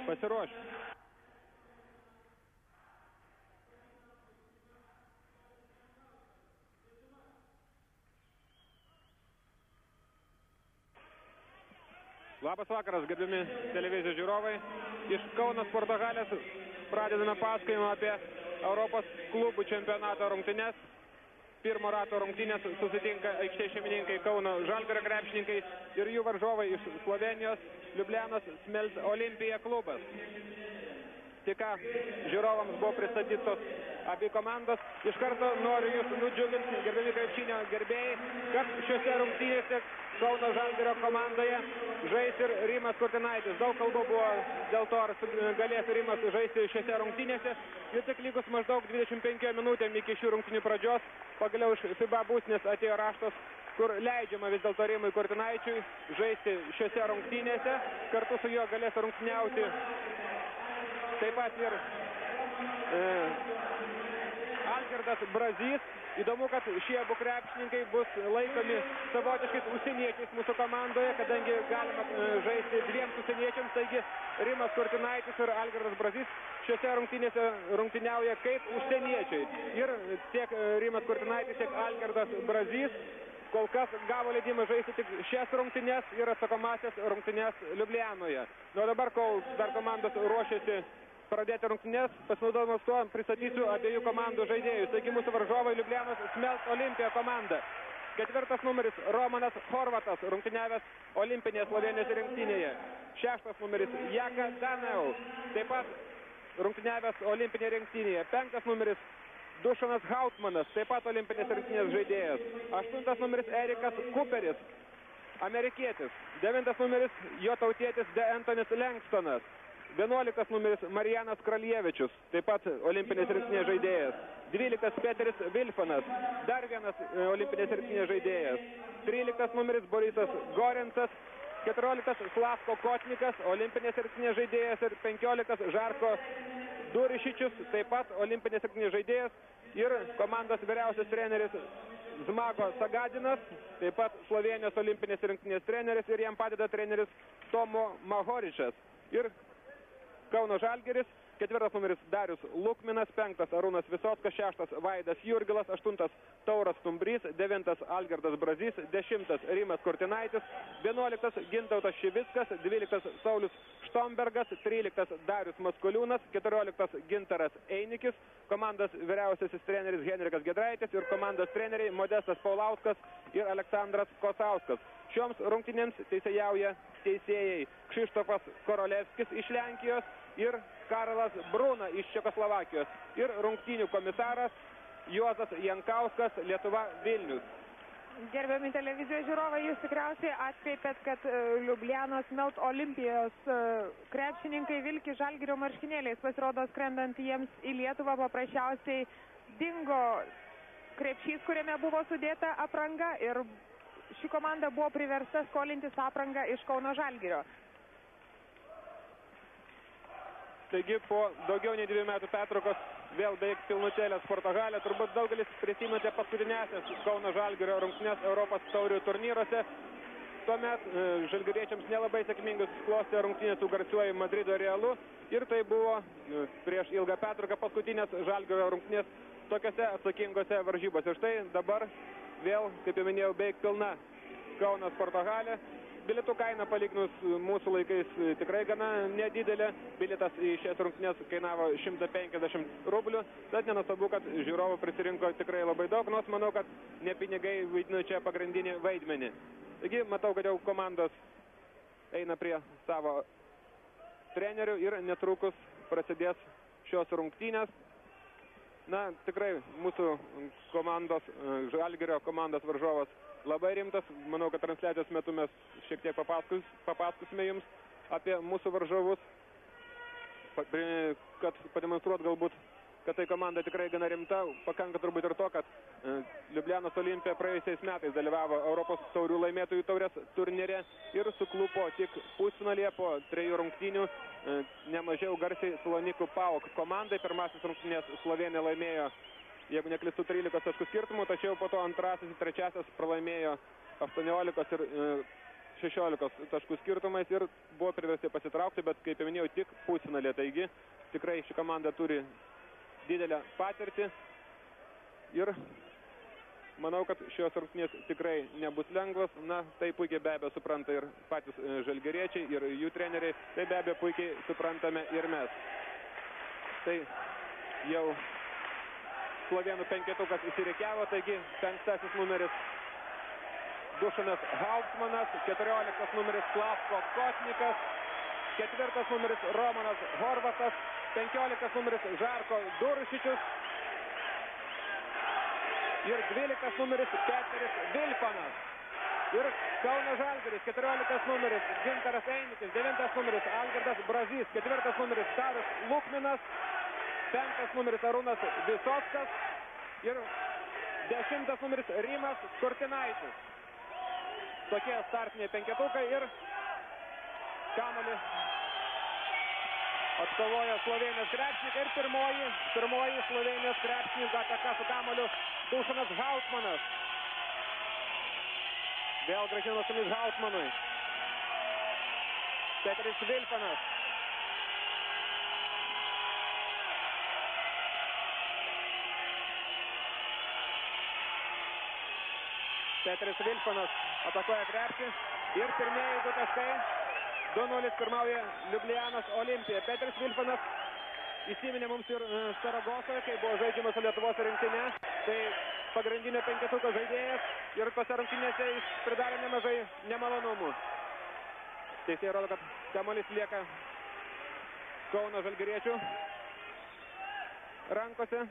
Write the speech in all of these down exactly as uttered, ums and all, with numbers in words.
pasiruošę. Labas vakaras, gerbiami televizijos žiūrovai. Iš Kauno sporto halės pradedame pasakojimą apie Europos klubų čempionato rungtynes. Pirmo rato rungtynės susitinka aikštės šeimininkai Kauno Žalgirio krepšininkai ir jų varžovai iš Slovenijos Liublianos Smelt Olimpija klubas. Tik ką žiūrovams buvo pristatytos abi komandos. Iš karto noriu jūs nudžiuginti, gerbiami krepšinio gerbėjai, kad šiuose rungtynėse Kauno Žalgirio komandoje žais ir Rimas Kurtinaitis. Daug kalbų buvo dėl to, ar galėtų Rimas žaisti šiuose rungtynėse. Ir tik lygus maždaug dvidešimt penkiom minutėm iki šių rungtynių pradžios pagaliau iš FIBA būstinės atėjo raštas, kur leidžiama vis dėlto Rimui Kurtinaičiui žaisti šiuose rungtynėse. Kartu su juo galės rungtyniauti taip pat ir e, Algirdas Brazys. Įdomu, kad šie abu krepšininkai bus laikomi savotiškais užsieniečiais mūsų komandoje, kadangi galima žaisti dviems užsieniečiams, taigi Rimas Kurtinaitis ir Algirdas Brazys šiuose rungtynėse rungtyniauja kaip užsieniečiai. Ir tiek Rimas Kurtinaitis, tiek Algirdas Brazys kol kas gavo leidimą žaisti tik šias rungtynes ir atsakomąsias rungtynes Liublianoje. Nu, dabar, kol dar komandos ruošiasi pradėti rungtynes, pasinaudodamas tuo pristatysiu abiejų komandų žaidėjus. Taigi mūsų varžovai Liublianos Smelt Olimpija komanda. Ketvirtas numeris Romanas Horvatas, rungtyniavęs olimpinėje Slovenijos rinktinėje. Šeštas numeris Jaka Daneu, taip pat rungtyniavęs olimpinėje rinktinėje. Penktas numeris Dušanas Hautmanas, taip pat olimpinės rinktinės žaidėjas. Aštuntas numeris Erikas Kuperis, amerikietis. Devintas numeris jo tautietis De Antonis Lengstonas. Vienuoliktas numeris Marijanas Kraljevičius, taip pat olimpinės rinktinės žaidėjas. Dvyliktas Peteris Vilfanas, dar vienas olimpinės rinktinės žaidėjas. Tryliktas numeris Borisas Gorensas. Keturioliktas Slavko Kotnikas, olimpinės rinktinės žaidėjas. Ir penkioliktas Žarko Durišičius, taip pat olimpinės rinktinės žaidėjas. Ir komandos vyriausias treneris Zmago Sagadinas, taip pat Slovenijos olimpinės rinktinės treneris. Ir jam padeda treneris Tomo Mahoričas. Ir Kauno Žalgiris, ketvirtas numeris Darius Lukminas, penktas Arūnas Visockas, šeštas Vaidas Jurgilas, aštuntas Tauras Stumbrys, devintas Algirdas Brazys, dešimtas Rimas Kurtinaitis, vienuoliktas Gintautas Šivickas, dvyliktas Saulius Štombergas, tryliktas Darius Maskuliūnas, keturioliktas Gintaras Einikis, komandos vyriausiasis treneris Henrikas Gedraitis ir komandos treneriai Modestas Paulauskas ir Aleksandras Kosauskas. Šioms rungtynėms teisėjauja teisėjai Kšištofas Korolevskis iš Lenkijos ir Karlas Bruna iš Čekoslovakijos. Ir rungtynių komisaras Juozas Jankauskas, Lietuva Vilnius. Gerbiami televizijos žiūrovai, jūs tikriausiai atkreipėt, kad Liublianos Smelt Olimpijos krepšininkai vilki Žalgirio marškinėliais. Pasirodo, skrendant jiems į Lietuvą paprasčiausiai dingo krepšys, kuriame buvo sudėta apranga, ir ši komanda buvo priversta skolintis aprangą iš Kauno Žalgirio. Taigi po daugiau nei dviejų metų pertraukos vėl beveik pilnutėlė sporto halė. Turbūt daugelis prisimenate paskutinėsias Kauno Žalgirio rungtynes Europos taurių turnyruose. Tuomet e, žalgiriečiams nelabai sėkmingai susiklostė rungtynės su garsiuoju Madrido Realu. Ir tai buvo e, prieš ilgą pertrauką paskutinės Žalgirio rungtynės tokiose atsakingose varžybose. Ir štai dabar vėl, kaip jau minėjau, beveik pilna Kauno sporto halė. Bilietų kaina palyginus mūsų laikais tikrai gana nedidelė. Bilietas į šias rungtynes kainavo šimtą penkiasdešimt rublių. Tad nenuostabu, kad žiūrovų prisirinko tikrai labai daug, nors manau, kad ne pinigai vaidina čia pagrindinį vaidmenį. Taigi, matau, kad jau komandos eina prie savo trenerių ir netrukus prasidės šios rungtynės. Na, tikrai mūsų komandos, Žalgirio komandos varžovas labai rimtas. Manau, kad transliacijos metu mes šiek tiek papasakos, papasakosime jums apie mūsų varžovus, kad pademonstruot galbūt, kad tai komanda tikrai gana rimta. Pakanka turbūt ir to, kad Liublianos Olimpija praėjusiais metais dalyvavo Europos taurių laimėtojų taurės turnyre ir suklupo tik pusfinalyje po trejų rungtynių nemažiau garsiai Salonikų PAOK komandai. Pirmasis rungtynės Slovenija laimėjo, jeigu neklystu, trylikos taškų skirtumų, tačiau po to antrasis ir trečiasis pralaimėjo aštuoniolikos ir šešiolikos taškų skirtumais ir buvo priversti pasitraukti, bet kaip jau minėjau, tik pusfinalį. Taigi tikrai ši komanda turi didelę patirtį ir manau, kad šios rungtynės tikrai nebus lengvos. Na, tai puikiai be abejo supranta ir patys žalgiriečiai, ir jų treneriai. Tai be abejo puikiai suprantame ir mes. Tai jau slovėnų penketukas įsirikiavo, taigi penktasis numeris Dušanas Hauptmanas, keturioliktas numeris Slavko Kotnikas, ketvirtas numeris Romanas Horvatas, penkioliktas numeris Žarko Duršičius ir dvyliktas numeris Peteris Vilpanas. Ir Kauno Žalgiris, keturioliktas numeris Gintaras Einikis, devintas numeris Algirdas Brazys, ketvirtas numeris Darius Lukminas, penktas numeris Arūnas Visockas ir dešimtas numeris Rimas Kurtinaitis. Tokie startiniai penketukai ir kamuolį atkovoja Slovėnijos krepšininkai ir pirmoji, pirmoji Slovėnijos krepšininkų ataka su kamuoliu Dušanas Hauptmanas. Vėl grąžino sumis Hauptmanui. Peteris Vilpanas. Peteris Vilpanas atakuoja krepšį ir pirmieji du taškai. du nulis pirmauja Liublianos Olimpija. Peteris Vilpanas įsiminė mums ir Saragosoje, kai buvo žaidžiamas su Lietuvos rinktinė. Tai pagrindinio penketuko žaidėjas ir tose rungtynėse jis pridarė nemažai nemalonumų. Teisėjai rodo, kad kamuolys lieka Kauno žalgiriečių rankose.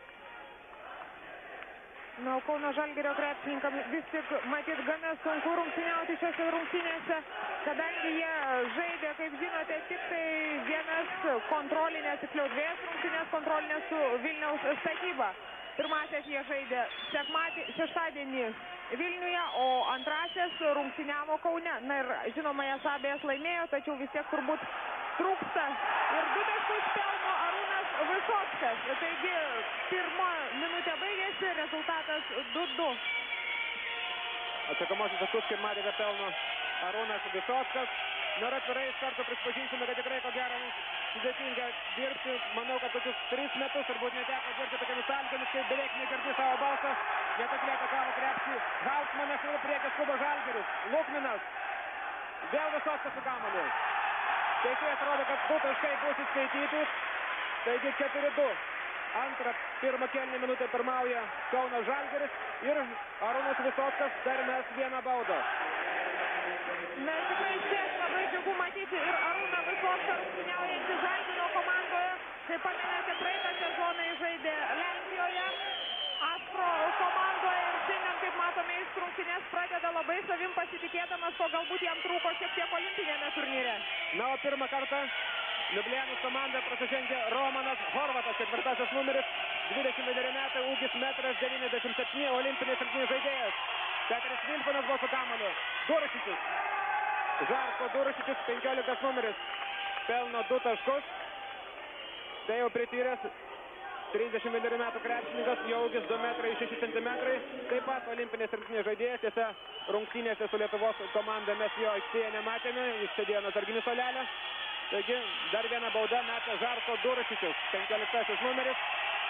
Na, Kauno Žalgirio krepšininkams vis tik matyt gana sunku rungtyniauti šiose rungtynėse, kadangi jie žaidė, kaip žinote, tik tai vienas kontrolinės, tiksliau dviejas rungtynės kontrolinės su Vilniaus Statyba. Pirmasias jie žaidė sekmatį, šeštadienį Vilniuje, o antrasias rungtyniavo Kaune. Na ir žinoma, jas abejas laimėjo, tačiau vis tiek turbūt trūksta ir du taškus pelno Arūnas Visockas. Taigi pirma minutė baigėsi, rezultatas du du. Atsakomosius taškus, kaip matėte, pelno Arūnas Visockas. Na ir atvirai iš karto prispažinsime, kad tikrai ko gero sudėtinga dirbti. Manau, kad tokius tris metus turbūt neteko dirbti tokiamis sąlygomis, kai beveik negirdi savo balsą. Netakliai atakavo krepšį Hauptmanas ir priekis skuba Žalgiris. Lukminas. Vėl Visockas su kamuoliu. Teisėjas rodo, kad du taškai bus įskaityti. Taigi keturi du. Antrą pirmą kėlinį minutę pirmauja Kauno Žalgiris ir Arūnas Visockas dar mes vieną baudą. Na, tikrai šiek labai džiugu matyti ir Arūną Visocką rungtyniaujantį Žalgirio komandoje. Kaip pamenate, praeitą sezoną jis žaidė Lenkijoje, Aspro komandoje ir šiandien, kaip matome, jis rungtynės pradeda labai savim pasitikėdamas, ko galbūt jam trūko šiek tiek olimpinėme turnyre. Na, o pirmą kartą Liublianos komanda prasižengė Romanas Horvatas, ketvirtasis numeris, dvidešimt vieneri metai, ūgis metras devyniasdešimt septyni, olimpinės rinktinės žaidėjas. Peteris Vilpanas buvo su kamuoliu. Duršičius. Žarko Duršičius, penkioliktas numeris, pelno du taškus. Tai jau prityręs trisdešimt vienerių metų krepšininkas, jo ūgis du metrai šeši centimetrai. Taip pat olimpinės rinktinės žaidėjas. Tiesa, rungtynėse su Lietuvos komanda mes jo aikštėje nematėme, jis sėdėjo nuo sarginių suolelio. Taigi, dar viena bauda meta Žarko Duršičius, penkioliktasis numeris.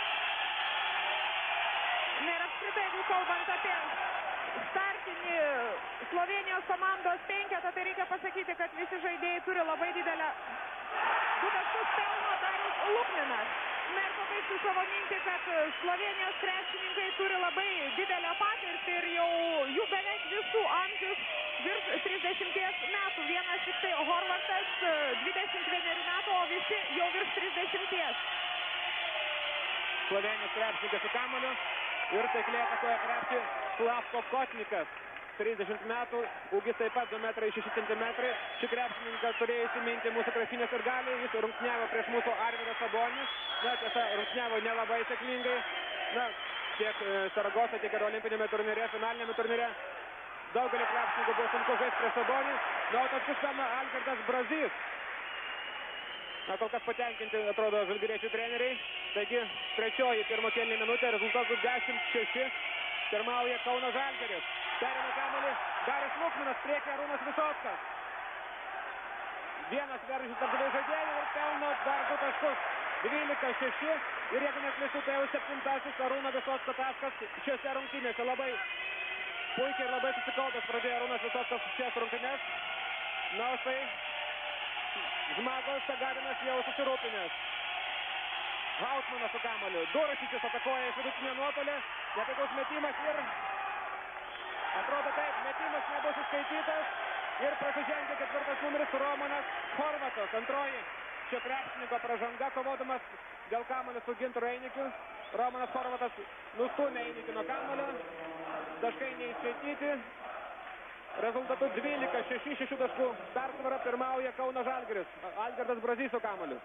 Na ir apskritai, jeigu kalbant apie startinį Slovėnijos komandos penketą, tai reikia pasakyti, kad visi žaidėjai turi labai didelę du taškus pelno Darius Lukminas. Na ir pabaigsiu savo mintį, kad Slovėnijos krepšininkai turi labai didelę patirtį ir jau jų beveik visų amžius virš trisdešimties metų. Vienas tik tai Horvatas, dvidešimt vienerių metų, o visi jau virš trisdešimties. Slovėnijos krepšininkas su kamuoliu ir taikliai atakuoja krepšį Slavko Kotnikas. trisdešimt metų, ūgis taip pat du metrai šeši centimetrai. Šį krepšininką turėjo įsiminti mūsų krepšinės ir gali. Jis rungtyniavo prieš mūsų Arvydą Sabonį. Na, tiesa, rungtyniavo nelabai sėkmingai. Na, tiek Saragosą, tiek ir olimpinėme turnyre, finalinėme turnyre. Daugelį krepšininkų buvo sunku žaisti prieš Sabonį. Na, o taškus pelno Algirdas Brazys. Na, kol kas patenkinti atrodo žalgiriečių treneriai. Taigi, trečioji pirmo kėlinio minutė, rezultatų dešimt šeši. Pirmauja Kauno Žalgiris. Perėmė kamuolį. Darius Lukmanas priekį Arūnas Visockas. Vienas veržys tarp dviejų žaidėjų ir pelno dar du taškus. dvylika šeši ir jeigu neklystu, tai jau septintasis Arūno Visocko taškas šiose rungtynėse. Labai puikiai ir labai susikaupęs pradėjo Arūnas Visockas šias rungtynės. Na, o štai Žmagos Sagadinas jau susirūpinęs. Hausmanas su kamuoliu. Durašičius atakuoja iš vidutinio nuotolio. Netaikus metimas ir atrodo taip, metimas nebus įskaitytas. Ir prasižengė ketvirtas numeris Romanas Horvatas. Antroji šio krepšininko pražanga, kovodamas dėl kamuolio su Gintaru Einikiu. Romanas Horvatas nustūmė Einikį nuo kamuolio. Taškai neįskaityti. Rezultatu dvylika šeši, šešių taškų persvara pirmauja Kauno Žalgiris. Algirdas Brazys su kamuoliu.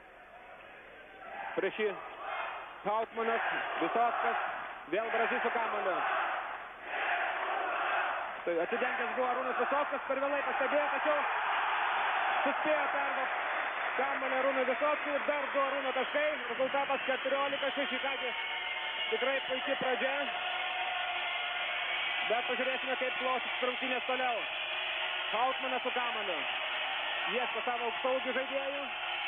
Prieš jį Hausmanas, Visockas, vėl Brazys su kamuoliu. Tai atsidengęs buvo Arūnas Visockas, per vėlai pastebėjo, tačiau suspėjo perduoti kamuolį Arūnui Visockui ir dar du Arūno taškai. Rezultatas keturiolika šeši, kągi tikrai puikiai pradžia. Bet pažiūrėsime, kaip klostysis rungtynės toliau. Hausmanas su kamuoliu. Ieško savo aukštaūgių žaidėjų.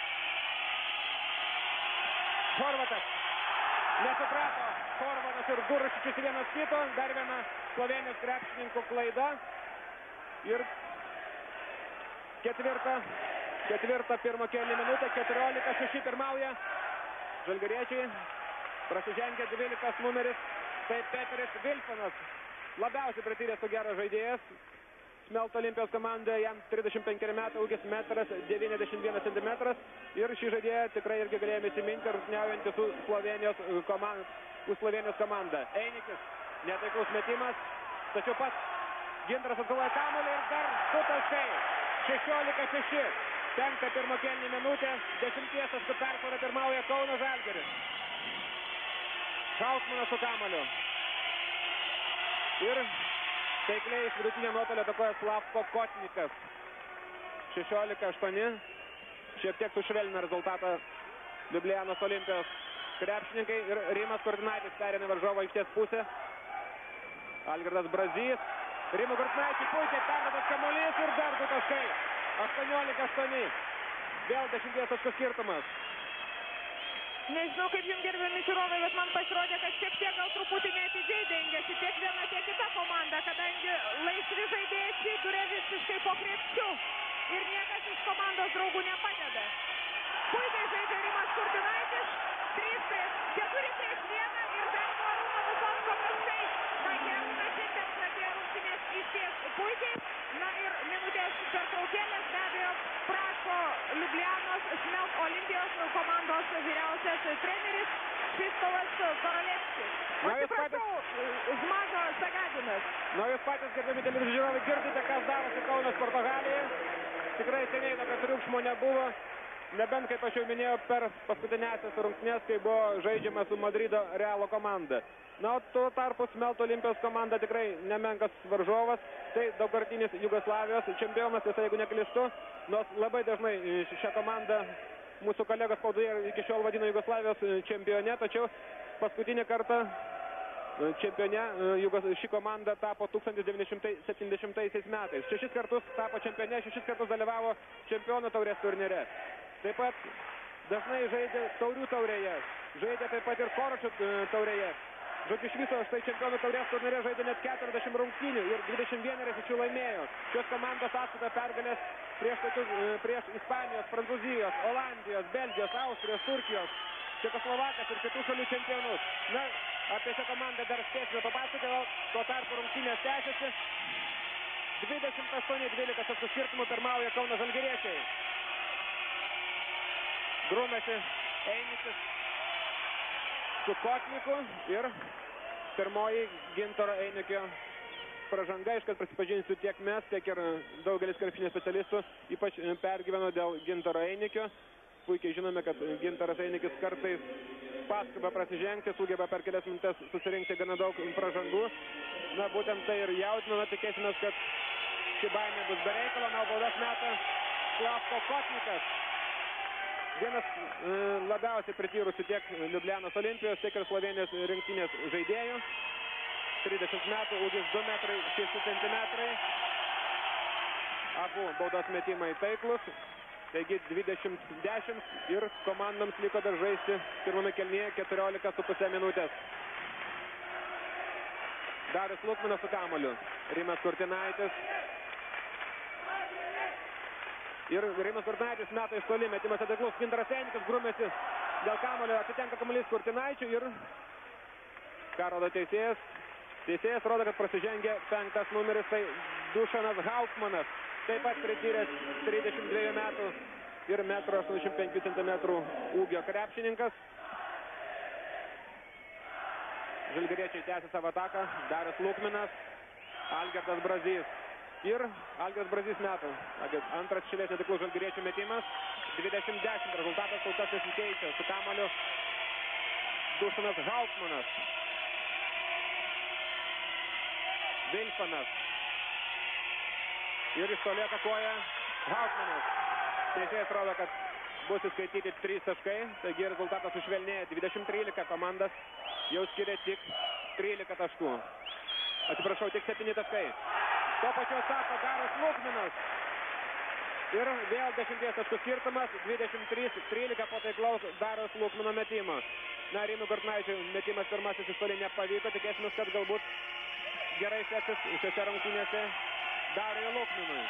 Horvatas. Nesuprato Horvatas ir Durašičius vienas kito. Dar viena Slovėnijos krepšininkų klaida. Ir ketvirta, ketvirta pirmo kėlinio minutė. keturiolika šeši pirmauja žalgiriečiai. Prasižengia dvyliktas numeris. Tai Peteris Vilsonas. Labiausiai prityręs su geras žaidėjas. Smelto Olimpijos komandoje jam trisdešimt penkeri metai, ūgis metras devyniasdešimt vienas centimetras. Ir šį žaidėją tikrai irgi galėjome įsiminti, rungtyniaujantį su Slovėnijos komanda. Su Slovėnijos komanda. Einikis, netaiklus metimas. Tačiau pats Gintaras atkovoja kamuolį ir dar du taškai. šešiolika šeši. Penktą pirmo kėlinio minutę. Dešimties taškų persvara pirmauja Kauno Žalgiris. Hausmanas su kamuoliu. Ir taikliai iš vidutinio nuotolio atakuoja Slavko Kotnikas. šešiolika aštuoni. Šiek tiek sušvelnina rezultatą Liublianos Olimpijos krepšininkai. Ir Rimas Kurtinaitis perėmė varžovo aikštės pusę. Algirdas Brazys. Rimo Kurtinaičiui puikiai perduotas kamuolys ir dar du taškai. aštuoniolika aštuoni. Vėl dešimties taškų skirtumas. Nežinau, kaip jums gerbiami žiūrovai, bet man pasirodė, kad šiek tiek gal truputį neatidžiai dengiasi tiek viena, tiek kita komanda, kadangi laisvi žaidėjai atsiduria visiškai po krepšiu ir niekas iš komandos draugų nepadeda. Puikiai žaidžia Rimas Kurtinaitis, trys prieš keturi prieš vieną ir dar nuo Arūno Visocko taškai. Na, Arūnas šiandien pradėjo rungtynes išties puikiai. Na ir minutės pertraukėlės be abejo prašo Liublianos Smelt Olimpijos komandos vyriausias treneris Krzysztofas Korolevskis. Atsiprašau, Žmago Sagadinas. Na, jūs patys gerbiami televizijos žiūrovai girdite, kas darosi Kauno sporto halėje. Tikrai seniai tokio triukšmo nebuvo. Nebent, kaip aš jau minėjau, per paskutinėsias rungtynes, kai buvo žaidžiama su Madrido Realo komanda. Na, o tuo tarpu Smelto Olimpijos komanda tikrai nemenkas varžovas. Tai daugkartinis Jugoslavijos čempionas, tiesa, jeigu neklystu. Nors labai dažnai šią komandą mūsų kolegos spaudoje iki šiol vadino Jugoslavijos čempione, tačiau paskutinį kartą čempione ši komanda tapo tūkstantis devyni šimtai septyniasdešimtaisiais metais. Šešis kartus tapo čempione, šešis kartus dalyvavo čempionų taurės turnyre. Taip pat dažnai žaidė taurių taurėje, žaidė taip pat ir Koročio taurėje. Žodžiu, iš viso štai čempionų taurės turnyre žaidė net keturiasdešimt rungtynių ir dvidešimt vienerias iš jų laimėjo. Šios komandos sąskaita pergalės prieš, prieš Ispanijos, Prancūzijos, Olandijos, Belgijos, Austrijos, Turkijos, Čekoslovakijos ir kitų šalių čempionus. Na, apie šią komandą dar spėsime papasakoti, tuo tarpu rungtynės tęsiasi. dvidešimt aštuoni dvylika taškų skirtumų pirmauja Kauno žalgiriečiai. Grūmėsi Einikis su Kotniku ir pirmoji Gintaro Einikio pražanga, iškart prisipažinsiu, tiek mes, tiek ir daugelis krepšinio specialistų ypač pergyveno dėl Gintaro Einikio. Puikiai žinome, kad Gintaras Einikis kartais paskubą prasižengti, sugeba per kelias minutės susirinkti gana daug pražangų. Na, būtent tai ir jaudina, tikėsimės, kad ši baimė bus be reikalo, na, baudas meta Slavko Kotnikas. Vienas e, labiausiai prityrusių tiek Liublianos Olimpijos, tiek ir Slovėnijos rinktinės žaidėjų. trisdešimt metų, ūgis du metrai šeši centimetrai. Abu baudos metimai taiklus. Taigi dvidešimt dešimt ir komandoms liko dar žaisti pirmame kėlinyje keturiolika su puse minutės. Darius Lukminas su kamuoliu. Rimas Kurtinaitis. Ir Rimas Kurtinaitis meta iš toli, metimas ataiklus. Gintaras Einikas grumėsi dėl kamuolio, atitenka kamuolys Kurtinaičiui ir ką rodo teisėjas? Teisėjas rodo, kad prasižengė penktas numeris, tai Dušanas Hauptmanas, taip pat prityręs trisdešimt dviejų metų ir metro aštuoniasdešimt penkių centimetrų ūgio krepšininkas. Žalgiriečiai tęsia savo ataką. Darius Lukminas, Algirdas Brazys. Ir Algirdas Brazys meta. Antras šilės netiklų žalgiriečių metimas. dvidešimt dešimt. Rezultatas kol kas nesikeičia. Su kamuoliu Dušanas Hauptmanas. Vilfanas. Ir iš toli atakuoja Hauptmanas. Teisėjas rodo, kad bus įskaityti trys taškai. Taigi rezultatas sušvelnėja dvidešimt trylika. Komandas jau skiria tik trylika taškų. Atsiprašau, tik septyni taškai. Tuo pačiu atsako Darius Lukminas. Ir vėl dešimties taškų skirtumas. dvidešimt trys trylika po taiklaus Darius Lukmino metimo. Na, Rimui Kurtinaičiui metimas pirmasis iš toli nepavyko. Tikėsimės, kad galbūt gerai seksis šiose rungtynėse Dariui Lukminui.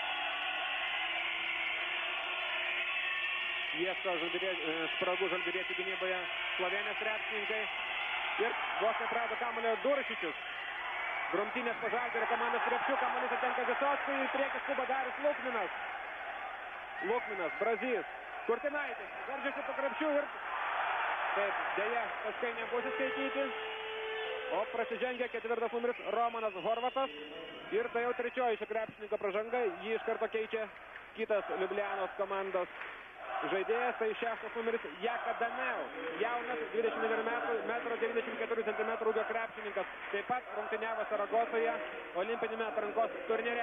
Ieško spragų žalgiriečių gynyboje Slovėnijos krepšininkai. Ir vos neprarado kamuolio Duršičius. Grumtynės po Žalgirio komandos krepšių, kamuolys atitenka Visockui, į priekį skuba Darius Lukminas. Lukminas, Brazys, Kurtinaitis, veržiasi po krepšių ir taip, dėja, taškai nebus įskaityti. O prasižengia ketvirtas numeris Romanas Horvatas. Ir tai jau trečioji šio krepšininko pražanga, jį iš karto keičia kitas Liublianos komandos žaidėjas, tai šeštas numeris Jaka Daneu, jaunas dvidešimt vienerių metų, metro devyniasdešimt keturių centimetrų ūgio krepšininkas, taip pat rungtyniavo Saragosoje olimpinėme atrankos turnyre.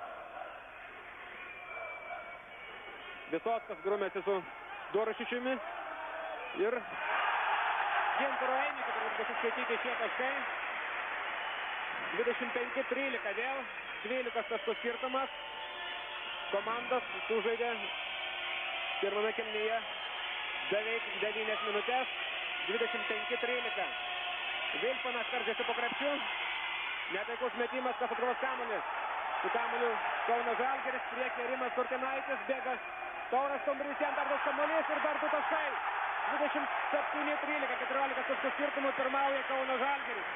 Visockas grumėsi su Duršičiumi ir Gintaro Einiku turbūt bus įskaityti šie taškai. dvidešimt penki trylika vėl, dvylika taškų skirtumas. Komandos sužaidė pirmame kėlinyje beveik devynias minutės, dvidešimt penki trylika. Vilfanas veržiasi po krepšiu, netaikus metimas, kas atrovos kamuolį. Su kamuoliu Kauno Žalgiris, priekyje Rimas Kurtinaitis, bėga Tauras Stumbrys, jam dar bus kamuolys ir dar du taškai. dvidešimt septyni trylika, keturiolika taškų skirtumų pirmauja Kauno Žalgiris.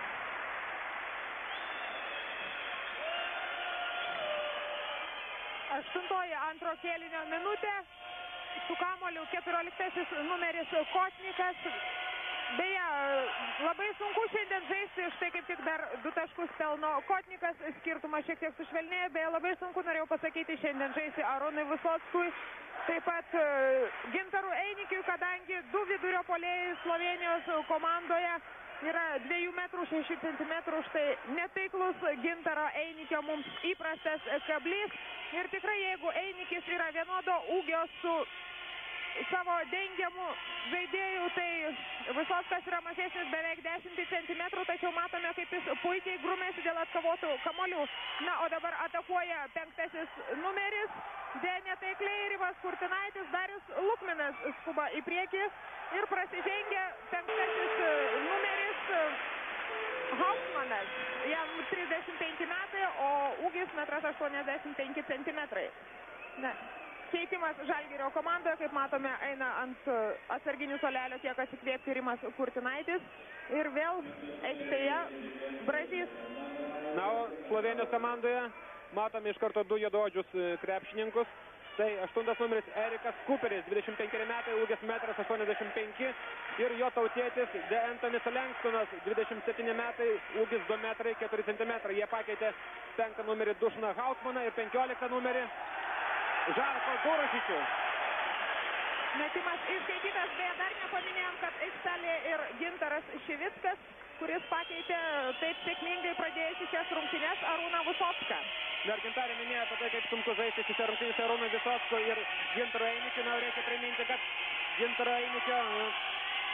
Aštuntoji antro kėlinio minutė. Su kamuoliu keturioliktasis numeris Kotnikas. Beje, labai sunku šiandien žaisti, štai kaip tik dar du taškus pelno Kotnikas, skirtumas šiek tiek sušvelnėjo, beje, labai sunku norėjau pasakyti šiandien žaisti Arūnui Visockui, taip pat Gintaru Einikiui, kadangi du vidurio puolėjai Slovėnijos komandoje yra dviejų metrų šešių centimetrų, štai netaiklus Gintaro Einikio mums įprastas kablys. Ir tikrai, jeigu Einikis yra vienodo ūgio su savo dengiamų žaidėjų, tai Visockas yra mažesnis beveik dešimt centimetrų, tačiau matome, kaip jis puikiai grumėsi dėl atkovotų kamuolių. Na, o dabar atakuoja penktasis numeris, dėl netaikliai Rimas Kurtinaitis, Darius Lukminas skuba į priekį ir prasižengia penktasis numeris Hauptmanas. Jam trisdešimt penki metai, o ūgis metras aštuoniasdešimt penki centimetrai. Ne. Keitimas Žalgirio komandoje, kaip matome, eina ant atsarginių suolelio tiek atsikvėpti Rimas Kurtinaitis. Ir vėl aikštėje Brazys. Na, o Slovėnijos komandoje matome iš karto du juodaodžius krepšininkus. Tai aštuntas numeris Erikas Kuperis, dvidešimt penkeri metai, ūgis metras aštuoniasdešimt penki. Ir jo tautietis De Antonis Lengstonas, dvidešimt septyni metai, ūgis du metrai keturi centimetrai. Jie pakeitė penktą numerį Dušaną Hauptmaną ir penkioliktą numerį Žarko Duršičių. Metimas išskaitytas, beje, dar nepaminėjom, kad aikštelė ir Gintaras Šivickas, kuris pakeitė taip sėkmingai pradėjusi šias rungtynes Arūną Visocką. Dar Gintarė minėjo apie tai, kaip sunku žaisti šiose rungtynėse Arūnui Visocko ir Gintaro Einikiu. Na, reikia priminti, kad Gintaro Einikio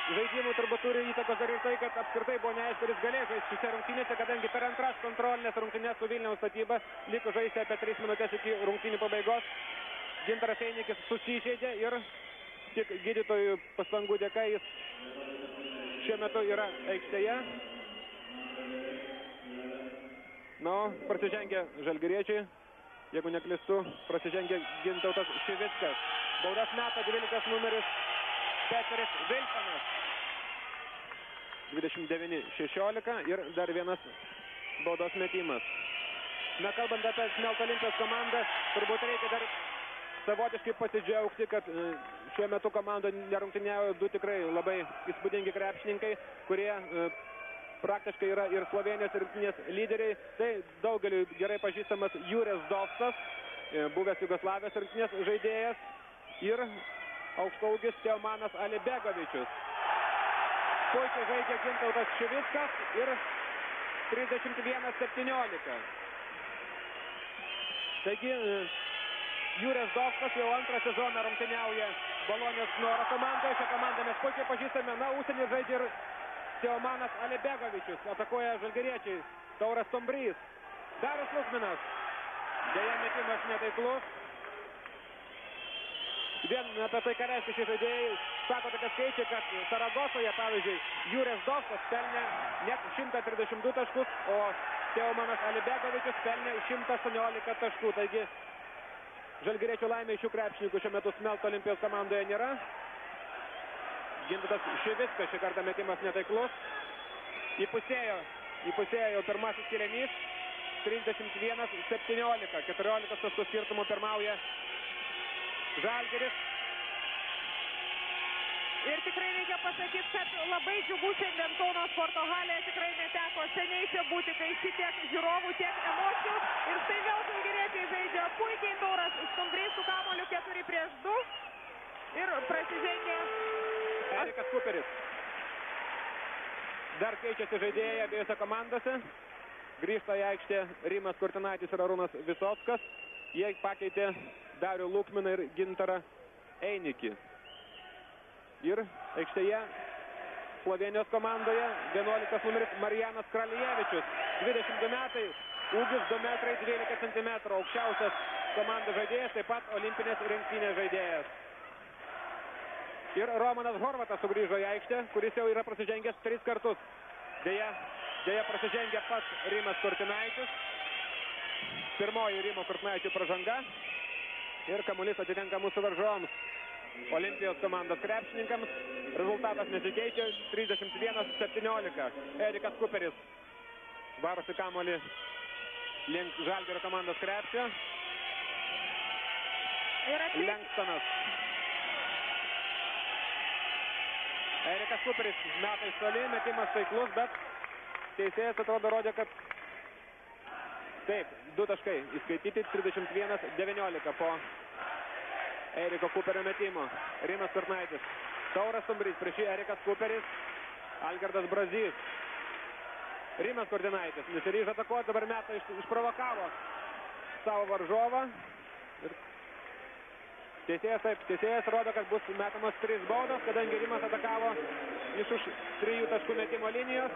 žaidimų turbūt turi įtakos dar ir tai, kad apskritai buvo neaišku, kuris galės žaisti šiose rungtynėse, kadangi per antras kontrolinės rungtynės su Vilniaus Statyba liko žaisti apie tris minutės iki rungtynių pabaigos. Gintaras Einikis susižeidė ir tik gydytojų pastangų dėka jis šiuo metu yra aikštėje. Nu, prasižengė žalgiriečiai, jeigu neklystu, prasižengė Gintautas Šivickas. Baudas meta dvyliktas numeris Peteris Vilsonas. dvidešimt devyni šešiolika ir dar vienas baudos metimas. Na, kalbant apie Smelt Olimpijos komandą, turbūt reikia dar savotiškai pasidžiaugti, kad šiuo metu komanda nerungtyniauja du tikrai labai įspūdingi krepšininkai, kurie praktiškai yra ir Slovėnijos rinktinės lyderiai. Tai daugeliu gerai pažįstamas Jūrės Dovsas, buvęs Jugoslavijos rinktinės žaidėjas, ir aukštaūgis Teomanas Alibegovičius. Puikiai žaidžia Gintautas Šivickas ir trisdešimt vienas septyniolika. Taigi Jūrės Dovsas jau antrą sezoną rungtyniauja Bolonijos Noro komandoje. Šią komandą mes puikiai pažįstame. Na, užsienį žaidžia ir Teomanas Alibegovičius. Atakuoja žalgiriečiai. Tauras Stumbrys. Darius Lukminas. Deja, metimas netaiklus. Vien apie tai, ką reiškia šie žaidėjai, sako tokia skaičiai, kad Saragosoje, pavyzdžiui, Jūrės Dovsas pelnė net šimtą trisdešimt du taškus, o Teomanas Alibegovičius pelnė šimtą aštuoniolika taškų. Taigi, žalgiriečių laimė šių krepšininkų šiuo metu Smelt Olimpijos komandoje nėra. Gintautas Šivickas šį kartą metimas netaiklus. Įpusėjo, įpusėjo pirmasis kėlinys. trisdešimt vienas septyniolika. keturiolikos taškų skirtumų pirmauja Žalgiris. Ir tikrai reikia pasakyti, kad labai džiugu šiandien Kauno sporto halėje, tikrai neteko seniai čia būti, kai šitiek žiūrovų, tiek emocijų. Ir štai vėl žalgiriečiai žaidžia puikiai. Tauras Stumbrys su kamuoliu keturi prieš du. Ir prasižengė Erikas Kuperis. Dar keičiasi žaidėjai abiejose komandose. Grįžta į aikštę Rimas Kurtinaitis ir Arūnas Visockas. Jie pakeitė Darių Lukminą ir Gintarą Einikį. Ir aikštėje Slovėnijos komandoje vienuoliktas numeris Marijanas Kraljevičius. dvidešimt du metai, ūgis du metrai dvylika centimetrų. Aukščiausias komandos žaidėjas, taip pat olimpinės rinktinės žaidėjas. Ir Romanas Horvatas sugrįžo į aikštę, kuris jau yra prasižengęs tris kartus. Deja, deja prasižengė pats Rimas Kurtinaitis. Pirmoji Rimo Kurtinaičio pražanga. Ir kamuolys atitenka mūsų varžovams. Olimpijos komandos krepšininkams. Rezultatas nesikeičia. trisdešimt vienas septyniolika. Erikas Kuperis varosi kamuolį link Žalgirio komandos krepšio. Lenkstonas. Erikas Kuperis meta iš toli, metimas taiklus, bet teisėjas atrodo rodė, kad taip, du taškai įskaityti, trisdešimt vienas devyniolika po Eriko Kuperio metimo. Rimas Kurtinaitis. Tauras Stumbrys prieš jį Erikas Kuperis. Algirdas Brazys. Rimas Kurtinaitis nesiryžo atakuoti, dabar metą iš, išprovokavo savo varžovą. Ir teisėjas, taip, teisėjas rodo, kad bus metamos trys baudos, kadangi Rimas atakavo iš už trijų taškų metimo linijos.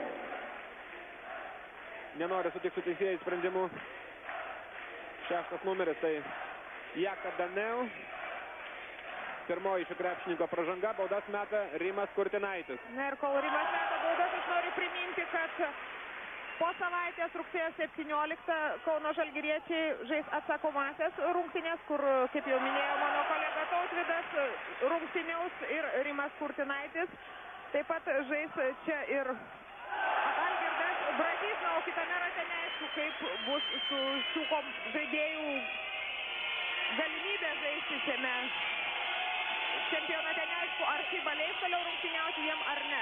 Nenori sutikti su teisėjais sprendimu. Šeštas numeris, tai Jaka Daneu. Pirmoji šio krepšininko pražanga, baudas meta Rimas Kurtinaitis. Na ir kol Rimas meta baudas, aš noriu priminti, kad po savaitės rugsėjo septynioliktą Kauno žalgiriečiai žais atsakomasias rungtynės, kur, kaip jau minėjo mano kolega Tautvydas, rungtyniaus ir Rimas Kurtinaitis. Taip pat žais čia ir Algirdas Brazys, na, o kitame rate neaišku, kaip bus su šių žaidėjų galimybė žaisti šiame čempionate. Neaišku, ar FIBA leis toliau rungtyniauti jiem ar ne.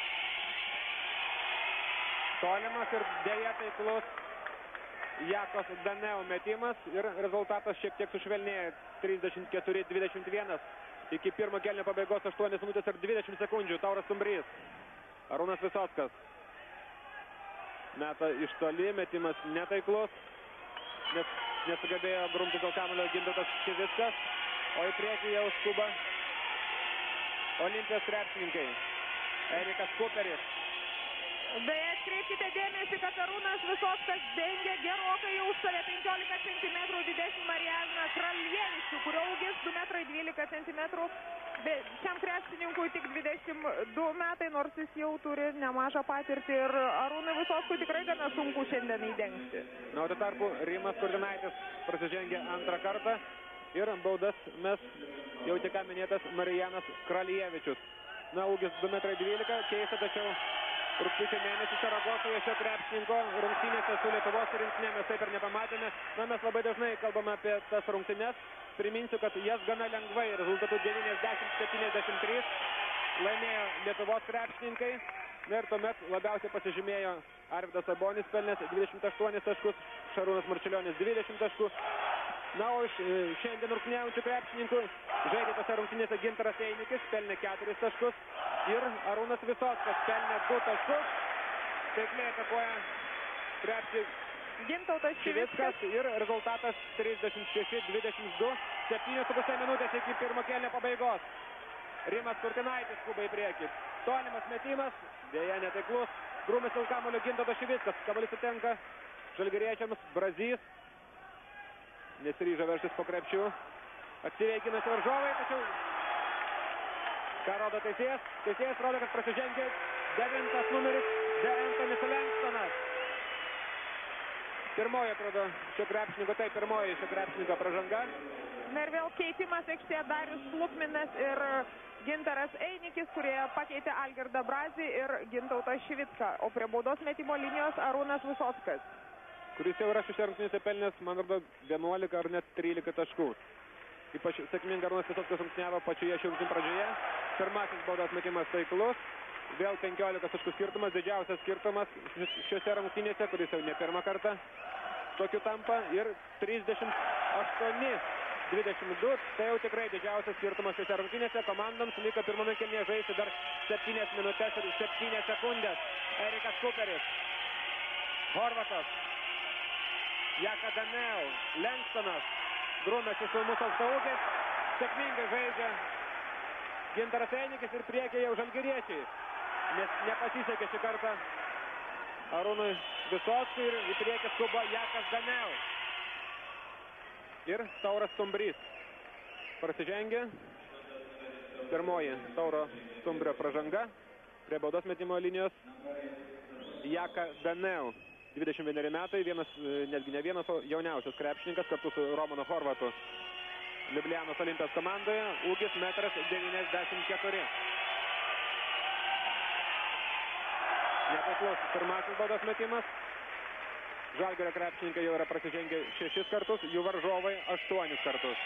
Tolimas ir dėja taiklus Jakos Daneu metimas ir rezultatas šiek tiek sušvelnėja. trisdešimt keturi dvidešimt vienas. Iki pirmo kėlinio pabaigos aštuonios minutės ir dvidešimt sekundžių. Tauras Stumbrys. Arūnas Visockas. Meta iš toli, metimas netaiklus. Nes nesugebėjo grumti dėl kamuolio Gintautas Šivickas. O į priekį jau skuba Olimpijos krepšininkai. Erikas Kuperis. Beje, atkreipkite dėmesį, kad Arūnas Visockas dengia gerokai už save penkiolika centimetrų didesnį Marijaną Kraljevičių, kurio ūgis du metrai dvylika centimetrų. Bet šiam krepšininkui tik dvidešimt du metai, nors jis jau turi nemažą patirtį ir Arūnui Visockui tikrai gana sunku šiandien įdengti. Na, o tuo tarpu Rimas Kurtinaitis prasižengė antrą kartą ir baudas mes jau tik ką minėtas Marijanas Kraljevičius. Na, ūgis du metrai dvylika, keista, tačiau rugpjūčio mėnesį Saragosoje šio krepšininko rungtynėse su Lietuvos rinktinė mes taip ir nepamatėme. Na, mes labai dažnai kalbame apie tas rungtynes. Priminsiu, kad jas gana lengvai rezultatų devyniasdešimt septyniasdešimt trys laimėjo Lietuvos krepšininkai. Na ir tuomet labiausiai pasižymėjo Arvydas Sabonis, pelnęs dvidešimt aštuonis taškus, Šarūnas Marčiulionis dvidešimt taškų. Na, o iš šiandien rungtyniaujančių krepšininkų žaidė tose rungtynėse Gintaras Einikis, pelnė keturis taškus ir Arūnas Visockas pelnė du taškus. Taikliai atakuoja krepšį Gintautas Šivickas ir rezultatas trisdešimt šeši dvidešimt du, septynios su pusė minutės iki pirmo kėlinio pabaigos. Rimas Kurtinaitis skuba į priekį. Tolimas metimas, dėja netaiklus. Grūmis dėl kamuolio Gintautas Šivickas. Kamuolys sutenka žalgiriečiams. Brazys nesiryžo verštis po krepšių. Aktyviai ginasi varžovai, tačiau ką rodo teisėjas? Teisėjas rodo, kad prasižengė devintas numeris Deantonis Lengstonas. Pirmoji, atrodo, šio krepšininko, tai pirmoji šio krepšininko pražanga. Na ir vėl keitimas aikštėje Darius Lukminas ir Gintaras Einikis, kurie pakeitė Algirdą Brazį ir Gintautą Šivicką. O prie baudos metimo linijos Arūnas Visockas, kuris jau yra šiose rungtynėse pelnęs, man atrodo, vienuolika ar net trylika taškų. Ypač sėkmingai Arūnas Visockas rungtyniavo pačioje šių rungtynių pradžioje. Pirmasis baudos metimas taiklus. Vėl penkiolika taškų skirtumas, didžiausias skirtumas šiose rungtynėse, kuris jau ne pirmą kartą tokiu tampa. Ir trisdešimt aštuoni dvidešimt du, tai jau tikrai didžiausias skirtumas šiose rungtynėse. Komandams liko pirmame kėlinyje žaisti dar septynias minutės ir septynias sekundės. Erikas Kuperis, Horvatas, Jakadaneu, Lengstonas, grūmėsi su mūsų aukštaūgiais, sėkmingai žaidžia Gintaras Einikis ir priekyje jau žalgiriečiai. Nes nepasisekė šį kartą Arūnui Visockui ir į priekį skuba Jakas Daneu. Ir Tauras Stumbrys prasižengė. Pirmoji Tauro Stumbrio pražanga prie baudos metimo linijos. Jaka Daneu, dvidešimt vieneri metai, vienas, netgi ne vienas, o jauniausias krepšininkas kartu su Romanu Horvatu Liublianos Olimpijos komandoje. Ūgis metras devyniasdešimt keturi. Netaiklus pirmasis baudos metimas. Žalgirio krepšininkai jau yra prasižengę šešis kartus, jų varžovai aštuonis kartus.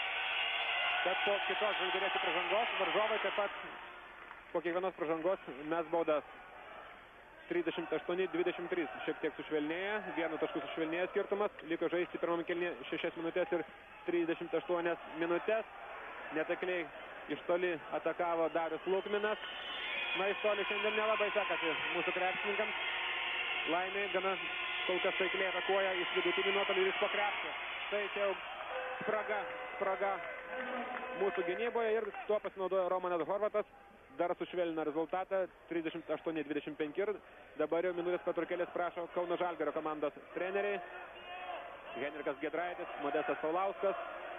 Tad po kitos žalgiriečių pražangos varžovai taip pat po kiekvienos pražangos mes baudas. trisdešimt aštuoni dvidešimt trys šiek tiek sušvelnėja, vienu tašku sušvelnėja skirtumas, liko žaisti pirmame kėlinyje šešias minutės ir trisdešimt aštuonias minutės. Netakliai iš toli atakavo Darius Lukminas. Na, iš toli šiandien nelabai sekasi mūsų krepšininkams. Laimė gana kol kas taikliai atakuoja iš vidutinį nuotolį ir iš po krepšio. Tai čia jau spraga, spraga mūsų gynyboje ir tuo pasinaudojo Romanas Horvatas. Dar sušvelina rezultatą trisdešimt aštuoni dvidešimt penki ir dabar jau minutės pertraukėlės prašo Kauno Žalgirio komandos treneriai Henrikas Giedraitis, Modestas Paulauskas.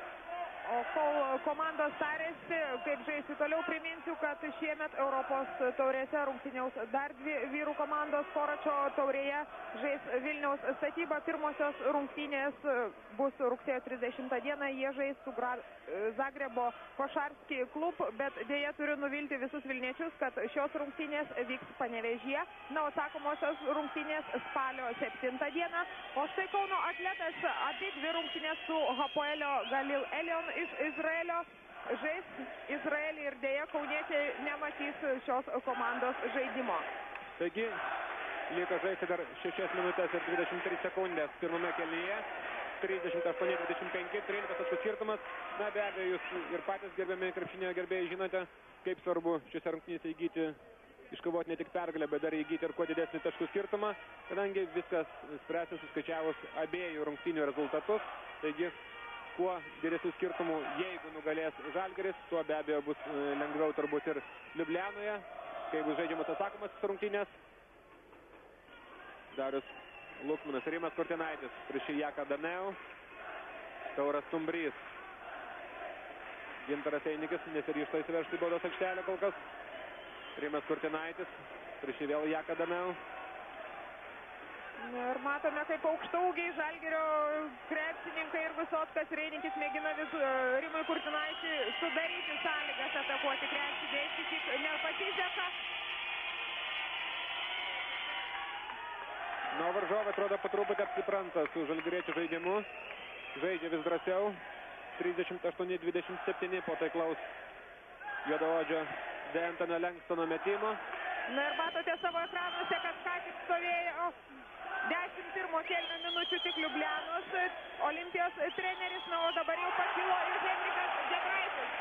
O kol komandos tarėsi, kaip žaisti toliau, priminsiu, kad šiemet Europos taurėse rungtyniaus dar dvi vyrų komandos. Koračio taurėje žais Vilniaus Statyba. Pirmosios rungtynės bus rugsėjo trisdešimtą dieną. Jie žais su Gra... Zagrebo Košarski klub, bet dėja turiu nuvilti visus vilniečius, kad šios rungtynės vyks Panevėžyje. Na, o sakomosios rungtynės spalio septintą dieną. O štai Kauno atletas abi dvi rungtynės su Hapoelio Galil Elion iš Izraelio žais Izraelį ir dėja kauniečiai nematys šios komandos žaidimo. Taigi, liko žaisti dar šešias minutės ir dvidešimt trys sekundės pirmame kėlinyje. trisdešimt aštuoni dvidešimt penki, trylika taškų skirtumas. Na, be abejo, jūs ir patys gerbiami krepšinio gerbėjai žinote, kaip svarbu šiose rungtynėse įgyti, iškovoti ne tik pergalę, bet dar įgyti ir kuo didesnį taškų skirtumą, kadangi viskas spręsis suskaičiavus abiejų rungtynių rezultatus. Taigi, kuo didesnių skirtumų, jeigu nugalės Žalgiris, tuo be abejo bus lengviau turbūt ir Liublianoje. kai bus žaidžiamas atsakomas rungtynės. Darius Luksminas, Rimas Kurtinaitis, prieš Jaką Daneu, Tauras Stumbrys. Gintaras Einikis nesiryžta įsiveržti į baudos aikštelę kol kas. Rimas Kurtinaitis, prieš vėl Jaką Daneu. Ir matome, kaip aukštaugiai Žalgirio krepšininkai ir Visockas ir Einikis mėgina vis Rimui Kurtinaičiui sudaryti sąlygas atakuoti krepšį, dėsti tik nepasiseka. Na, varžovai atrodo patruputį apsipranta su žalgiriečių žaidimu. Žaidžia vis drąsiau. trisdešimt aštuoni dvidešimt septyni po taiklaus juodaodžio Dentono Lengstono metimo. Na ir matote savo ekranuose, kad ką tik stovėjo dešimt pirmo kėlinio minučių tik Liublianos Olimpijos treneris, na, o dabar jau pakilo ir Henrikas Giedraitis.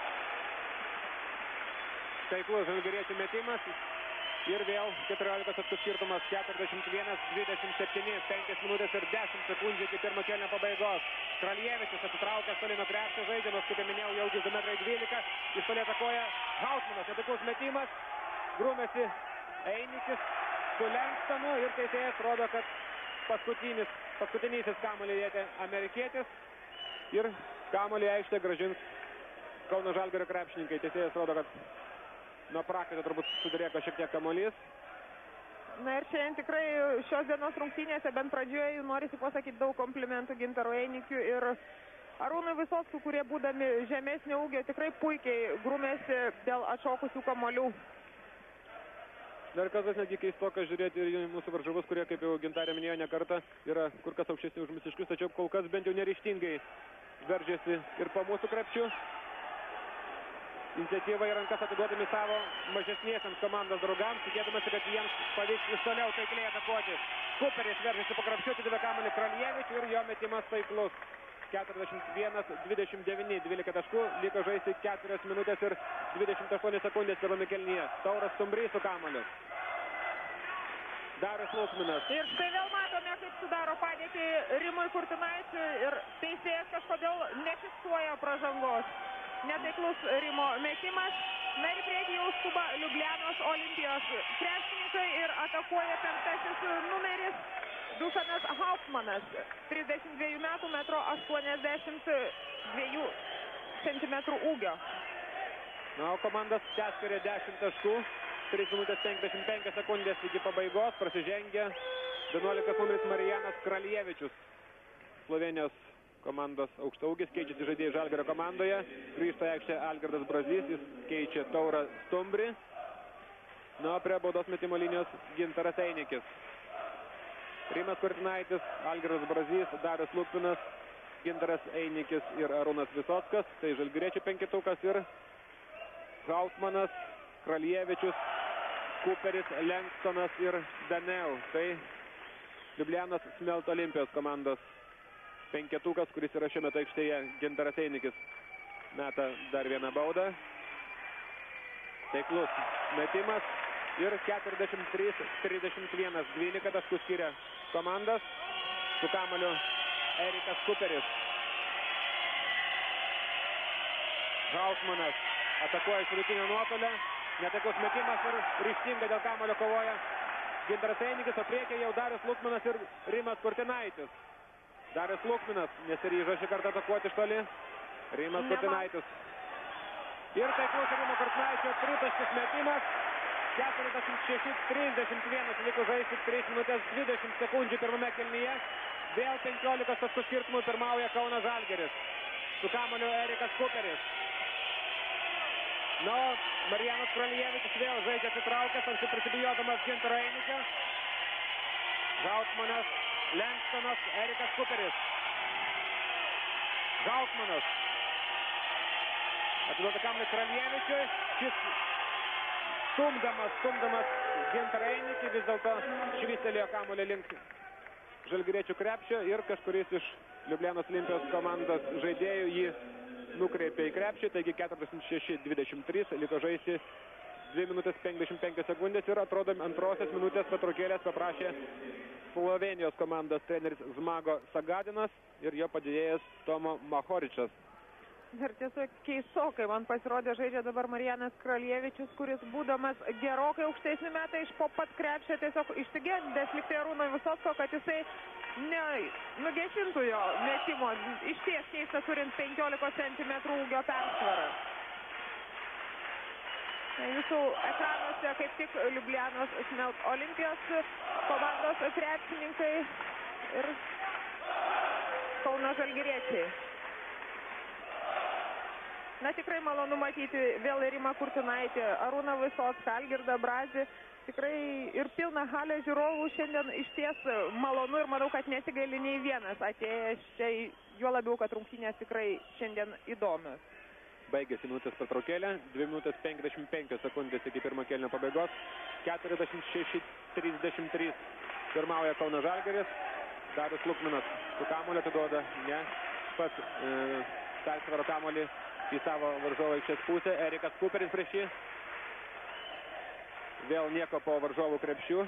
Taiklus žalgiriečių metimas. Ir vėl keturiolikos taškų skirtumas, keturiasdešimt vienas dvidešimt septyni, penkios minutės ir dešimt sekundžių iki pirmo kėlinio pabaigos. Kraljevičius atsitraukęs toli nuo krepšio žaidžiamas, kaip minėjau, jau du metrai dvylika. Iš toli atakuoja Hausmanas, netaiklus metimas. Grūmėsi Einikis su Lengstonu ir teisėjas rodo, kad paskutinis, paskutinysis kamuolį lietė amerikietis. Ir kamuolį aikštę grąžins Kauno Žalgirio krepšininkai. Teisėjas rodo, kad nuo prakaito turbūt sudarėko šiek tiek kamuolys. Na ir šiandien tikrai šios dienos rungtynėse bent pradžioje norisi pasakyti daug komplimentų Gintaro Einikiui ir Arūnui Visockui, kurie būdami žemesnio ūgio tikrai puikiai grūmėsi dėl atšokusių kamuolių. Dar kas netgi keistoka žiūrėti ir mūsų varžovus, kurie, kaip jau Gintarė minėjo ne kartą, yra kur kas aukštesni už mūsiškius, tačiau kol kas bent jau neryžtingai veržėsi ir po mūsų krepšių. Iniciatyvą į rankas atiduodami savo mažesniesiams komandos draugams, tikėdamasi, kad jiems pavyks iš toliau taikliai atakuoti. Kuperis veržėsi po krepšiu, atidavė kamuolį Kraljevičiui ir jo metimas taiklus. keturiasdešimt vienas dvidešimt devyni, dvylika taškų, liko žaisti keturios minutės ir dvidešimt aštuonios sekundės pirmame kėlinyje. Tauras Stumbrys su kamuoliu. Darius Luksminas. Ir štai vėl matome, kaip sudaro padėtį Rimui Kurtinaičiui ir teisėjas kažkodėl nefiksuoja pražangos. Netaiklus Rimo metimas. Na ir priekį jau skuba Liublianos Olimpijos krepšininkai ir atakuoja penktasis numeris Dušanas Hauptmanas. trisdešimt dviejų metų, metro aštuoniasdešimt dviejų centimetrų ūgio. Na, o komandas tęskirė dešimt taškų. tris minutės penkiasdešimt penkios sekundės iki pabaigos. Prasižengia vienuolikos numeris Marijanas Kraljevičius. Slovenijos komandos aukštaūgis, keičiasi žaidėjai Žalgirio komandoje. Grįžta į aikštę Algirdas Brazys, jis keičia Taurą Stumbrį. Na, prie baudos metimo linijos Gintaras Einikis. Rimas Kurtinaitis, Algirdas Brazys, Darius Luksminas, Gintaras Einikis ir Arūnas Visockas. Tai žalgiriečių penketukas ir Hausmanas, Kraljevičius, Kuperis, Lengstonas ir Daneu. Tai Liublianos Smelt Olimpijos komandos penketukas, kuris yra šiuo metu aikštėje. Gintaras Einikis meta dar vieną baudą. Taiklus metimas ir keturiasdešimt trys trisdešimt vienas, dvylika taškų skiria komandas. Su kamuoliu Erikas Kuperis. Hausmanas atakuoja iš vidutinio nuotolio. Netaiklus metimas ir ryžtingai dėl kamuolio kovoja Gintaras Einikis, o priekyje jau Darius Luksminas ir Rimas Kurtinaitis. Darius Luksminas nesiryžo šį kartą atakuoti iš toli. Rimas Kurtinaitis. Ir taiklus Rimo Kurtinaičio tritaškis metimas. keturiasdešimt šeši trisdešimt vienas liko žaisti, trys minutės dvidešimt sekundžių pirmame kėlinyje. Vėl penkiolikos taškų skirtumų pirmauja Kauno Žalgiris. Su kamuoliu Erikas Kuperis. Na, o Marijanas Kraljevičius vėl žaidžia atsitraukęs, anksčiau prisibijodamas Gintaro Einikio. Hausmanas, Lengstonas, Erikas Kuperis. Hausmanas. Atiduoda kamuolį Kraljevičiui. Šis stumdamas, stumdamas Gintarą Einikį, vis dėlto švystelėjo kamuolį link žalgiriečių krepšio ir kažkuris iš Liublianos Olimpijos komandos žaidėjų jį nukreipė į krepšį, taigi keturiasdešimt šeši dvidešimt trys, liko žaisti dvi minutės penkiasdešimt penkios sekundės ir atrodo antrosios minutės patraukėlės paprašė Slovenijos komandos treneris Zmago Sagadinas ir jo padėjėjas Tomo Mahoričas. Ir tiesiog keistokai man pasirodė žaidžia dabar Marijanas Kraljevičius, kuris būdamas gerokai aukštesnį metą iš po pat krepšio tiesiog išsigėdęs liktai Arūno Visocko, kad jisai ne, nugesintų jo metimo. Išties keista turint penkiolikos centimetrų ūgio persvarą. Jūsų ekranuose kaip tik Liublianos Smelt Olimpijos komandos krepšininkai ir Kauno Žalgiriečiai. Na, tikrai malonu matyti vėl Rimą Kurtinaitį, Arūną Visocką, Algirdą Brazį. Tikrai ir pilna halė žiūrovų šiandien išties malonu ir manau, kad nesigaili nei vienas atėjęs čia, juo labiau, kad rungtynės tikrai šiandien įdomios. Baigėsi minutės pertraukėlė, dvi minutės penkiasdešimt penkios sekundės iki pirmo kėlinio pabaigos, keturiasdešimt šeši trisdešimt trys pirmauja Kauno Žalgiris, Darius Lukminas su kamuoliu atiduoda, ne, pats e, persvaro kamuolį į savo varžovo aikštės pusę, Erikas Kuperis prieš jį, vėl nieko po varžovų krepšių,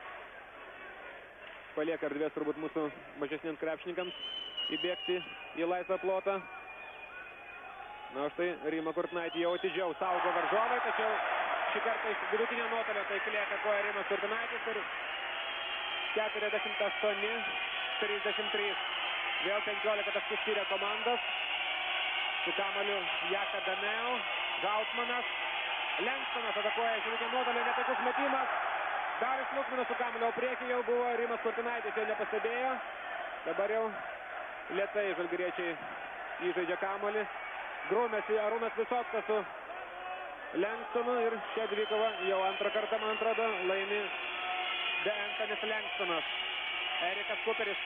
palieka erdvės turbūt mūsų mažesniems krepšininkams įbėgti į laisvą plotą. Na, štai Rima Kurtinaitė jau atidžiau saugo varžovai, tačiau šį kartą iš vidutinio nuotolio taikliai atakuoja Rimas Kurtinaitis ir keturiasdešimt aštuoni trisdešimt trys. Vėl penkiolika taškų skyrė komandos. Su kamuoliu Jaka Daneo, Gautmanas, Lengstonas atakuoja iš vidutinio nuotolio, netaikus metimas. Darius Lukminas su kamuoliu, o priekį jau buvo Rimas Kurtinaitis, jau nepastebėjo. Dabar jau lėtai žalgiriečiai įžaidžia kamuolį. Grūmėsi Arūnas Visockas su Lengstonu ir šią dvikovą jau antrą kartą, man atrodo, laimi De Antonis Lengstonas. Erikas Kuperis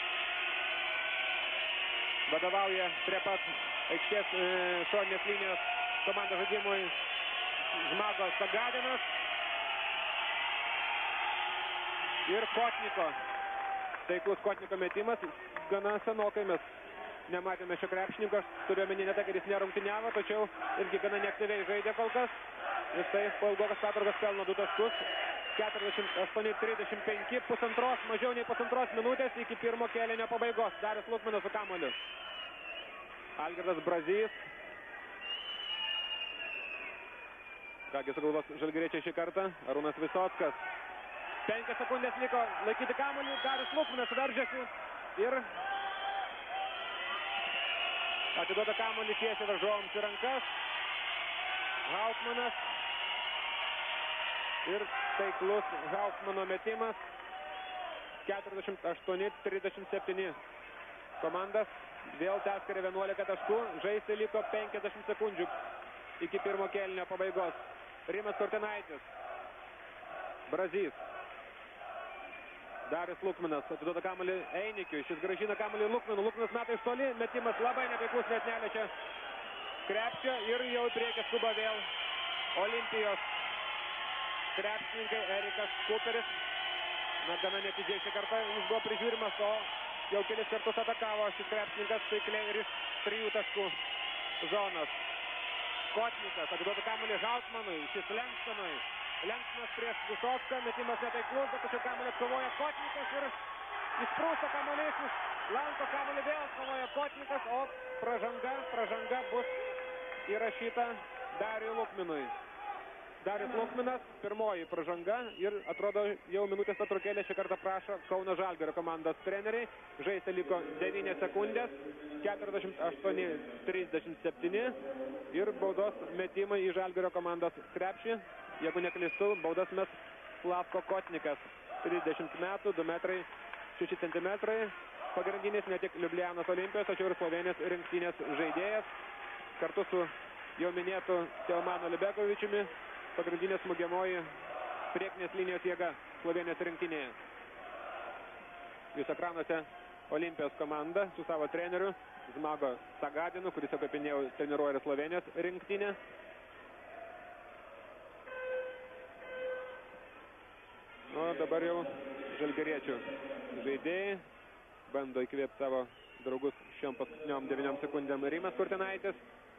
vadovauja prie pat aikštės e, šoninės linijos komandos žaidimui Žmago Sagadinas ir Kotniko. Taiklus Kotniko metimas, gana senokai mes nematėme šio krepšininko, aš turiu omeny ne tai, kad jis nerungtyniavo, tačiau irgi gana neaktyviai žaidė kol kas. Jis tai po ilgokos pertraukos pelno du taškus. keturiasdešimt aštuoni trisdešimt penki, pusantros, mažiau nei pusantros minutės iki pirmo kėlinio pabaigos. Darius Lukminas su kamuoliu. Algirdas Brazys. Kągi sugalvos žalgiriečiai šį kartą. Arūnas Visockas. Penkias sekundės liko laikyti kamuolį. Darius Lukminas veržėsi ir atiduoda kamuolį tiesiai varžovams į rankas. Hauptmanas. Ir taiklus Hauptmano metimas. keturiasdešimt aštuoni trisdešimt septyni. Komandas vėl teskiria vienuolika taškų. Žaisti liko penkiasdešimt sekundžių iki pirmo kėlinio pabaigos. Rimas Kurtinaitis. Brazys. Darius Lukminas atiduoda kamuolį Einikiui. Šis grąžina kamuolį Lukminui. Lukminas meta iš toli. Metimas labai netaiklus, net neliečia krepšio. Ir jau į priekį skuba vėl Olimpijos krepšininkai. Erikas Kuperis. Na, gana netidžiai šį kartą jis buvo prižiūrimas, o jau kelis kartus atakavo šis krepšininkas taikliai ir iš trijų taškų zonos. Kotnikas atiduoda kamuolį Hauptmanui. Šis Lengstonui. Lengstonas prieš Visocką, metimas netaiklus, bet tačiau kamuolį atkovoja Kotnikas ir išprūsta kamuolys, lanko kamuolį vėl atkovoja Kotnikas, o pražanga, pražanga bus įrašyta Dariui Lukminui. Darius Lukminas, pirmoji pražanga ir atrodo jau minutės pertraukėlė šį kartą prašo Kauno Žalgirio komandos treneriai. Žaisti liko devynios sekundės, keturiasdešimt aštuoni trisdešimt septyni ir baudos metimai į Žalgirio komandos krepšį. Jeigu neklystu, baudas mes Slavko Kotnikas, trisdešimt metų, du metrai šeši centimetrai. Pagrindinis ne tik Liublianos Olimpijos, tačiau ir Slovenijos rinktinės žaidėjas. Kartu su jau minėtu Teomanu Libekovičiumi, pagrindinė smūgiamoji priekinės linijos jėga Slovenijos rinktinėje. Jūsų ekranuose Olimpijos komanda su savo treneriu Žmago Sagadinu, kuris, kaip minėjau, treniruoja Slovenijos rinktinę. O dabar jau žalgiriečių žaidėjai bando įkvėpti savo draugus šiom paskutiniom devyniom sekundėm. Rimas Kurtinaitis.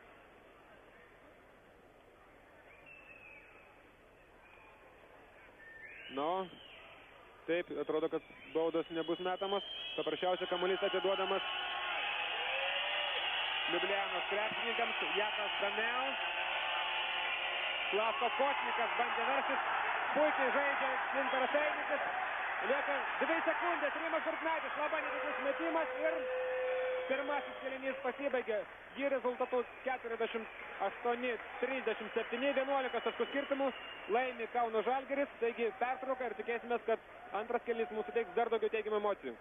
Nu, taip, atrodo, kad baudos nebus metamas. Paprasčiausia kamuolys atiduodamas Liublianos krepšininkams. Jakas Daneu. Slavko Kotnikas bandė verštis. Puikiai žaidžia Gintaras Einikis. Lieka dvi sekundės. Rimas Kurtinaitis. Labai netiklus metimas ir pirmasis kėlinys pasibaigė. Jį rezultatu keturiasdešimt aštuoni trisdešimt septyni, vienuolika taškų skirtumų laimi Kauno Žalgiris. Taigi pertrauka ir tikėsimės, kad antras kėlinys mūsų teiks dar daugiau teigiamų emocijų.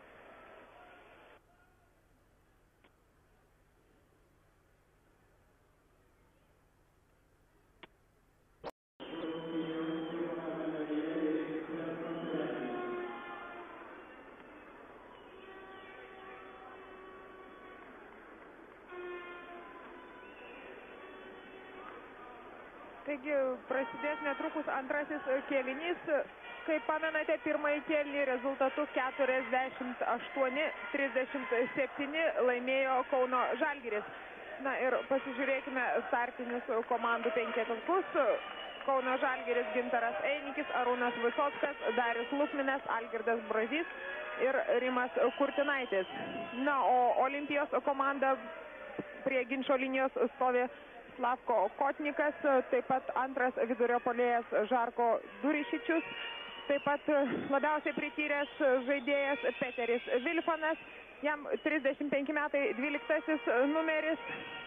Taigi prasidės netrukus antrasis kėlinys. Kaip pamenate, pirmąjį kėlinį rezultatu keturiasdešimt aštuoni trisdešimt septyni laimėjo Kauno Žalgiris. Na ir pasižiūrėkime startinius komandų penketukus. Kauno Žalgiris Gintaras Einikis, Arūnas Visockas, Darius Lukminas, Algirdas Brazys ir Rimas Kurtinaitis. Na, o Olimpijos komanda prie ginčo linijos stovi Slavko Kotnikas, taip pat antras vidurio puolėjas Žarko Durišičius, taip pat labiausiai prityręs žaidėjas Peteris Vilfanas, jam trisdešimt penki metai, dvyliktasis numeris,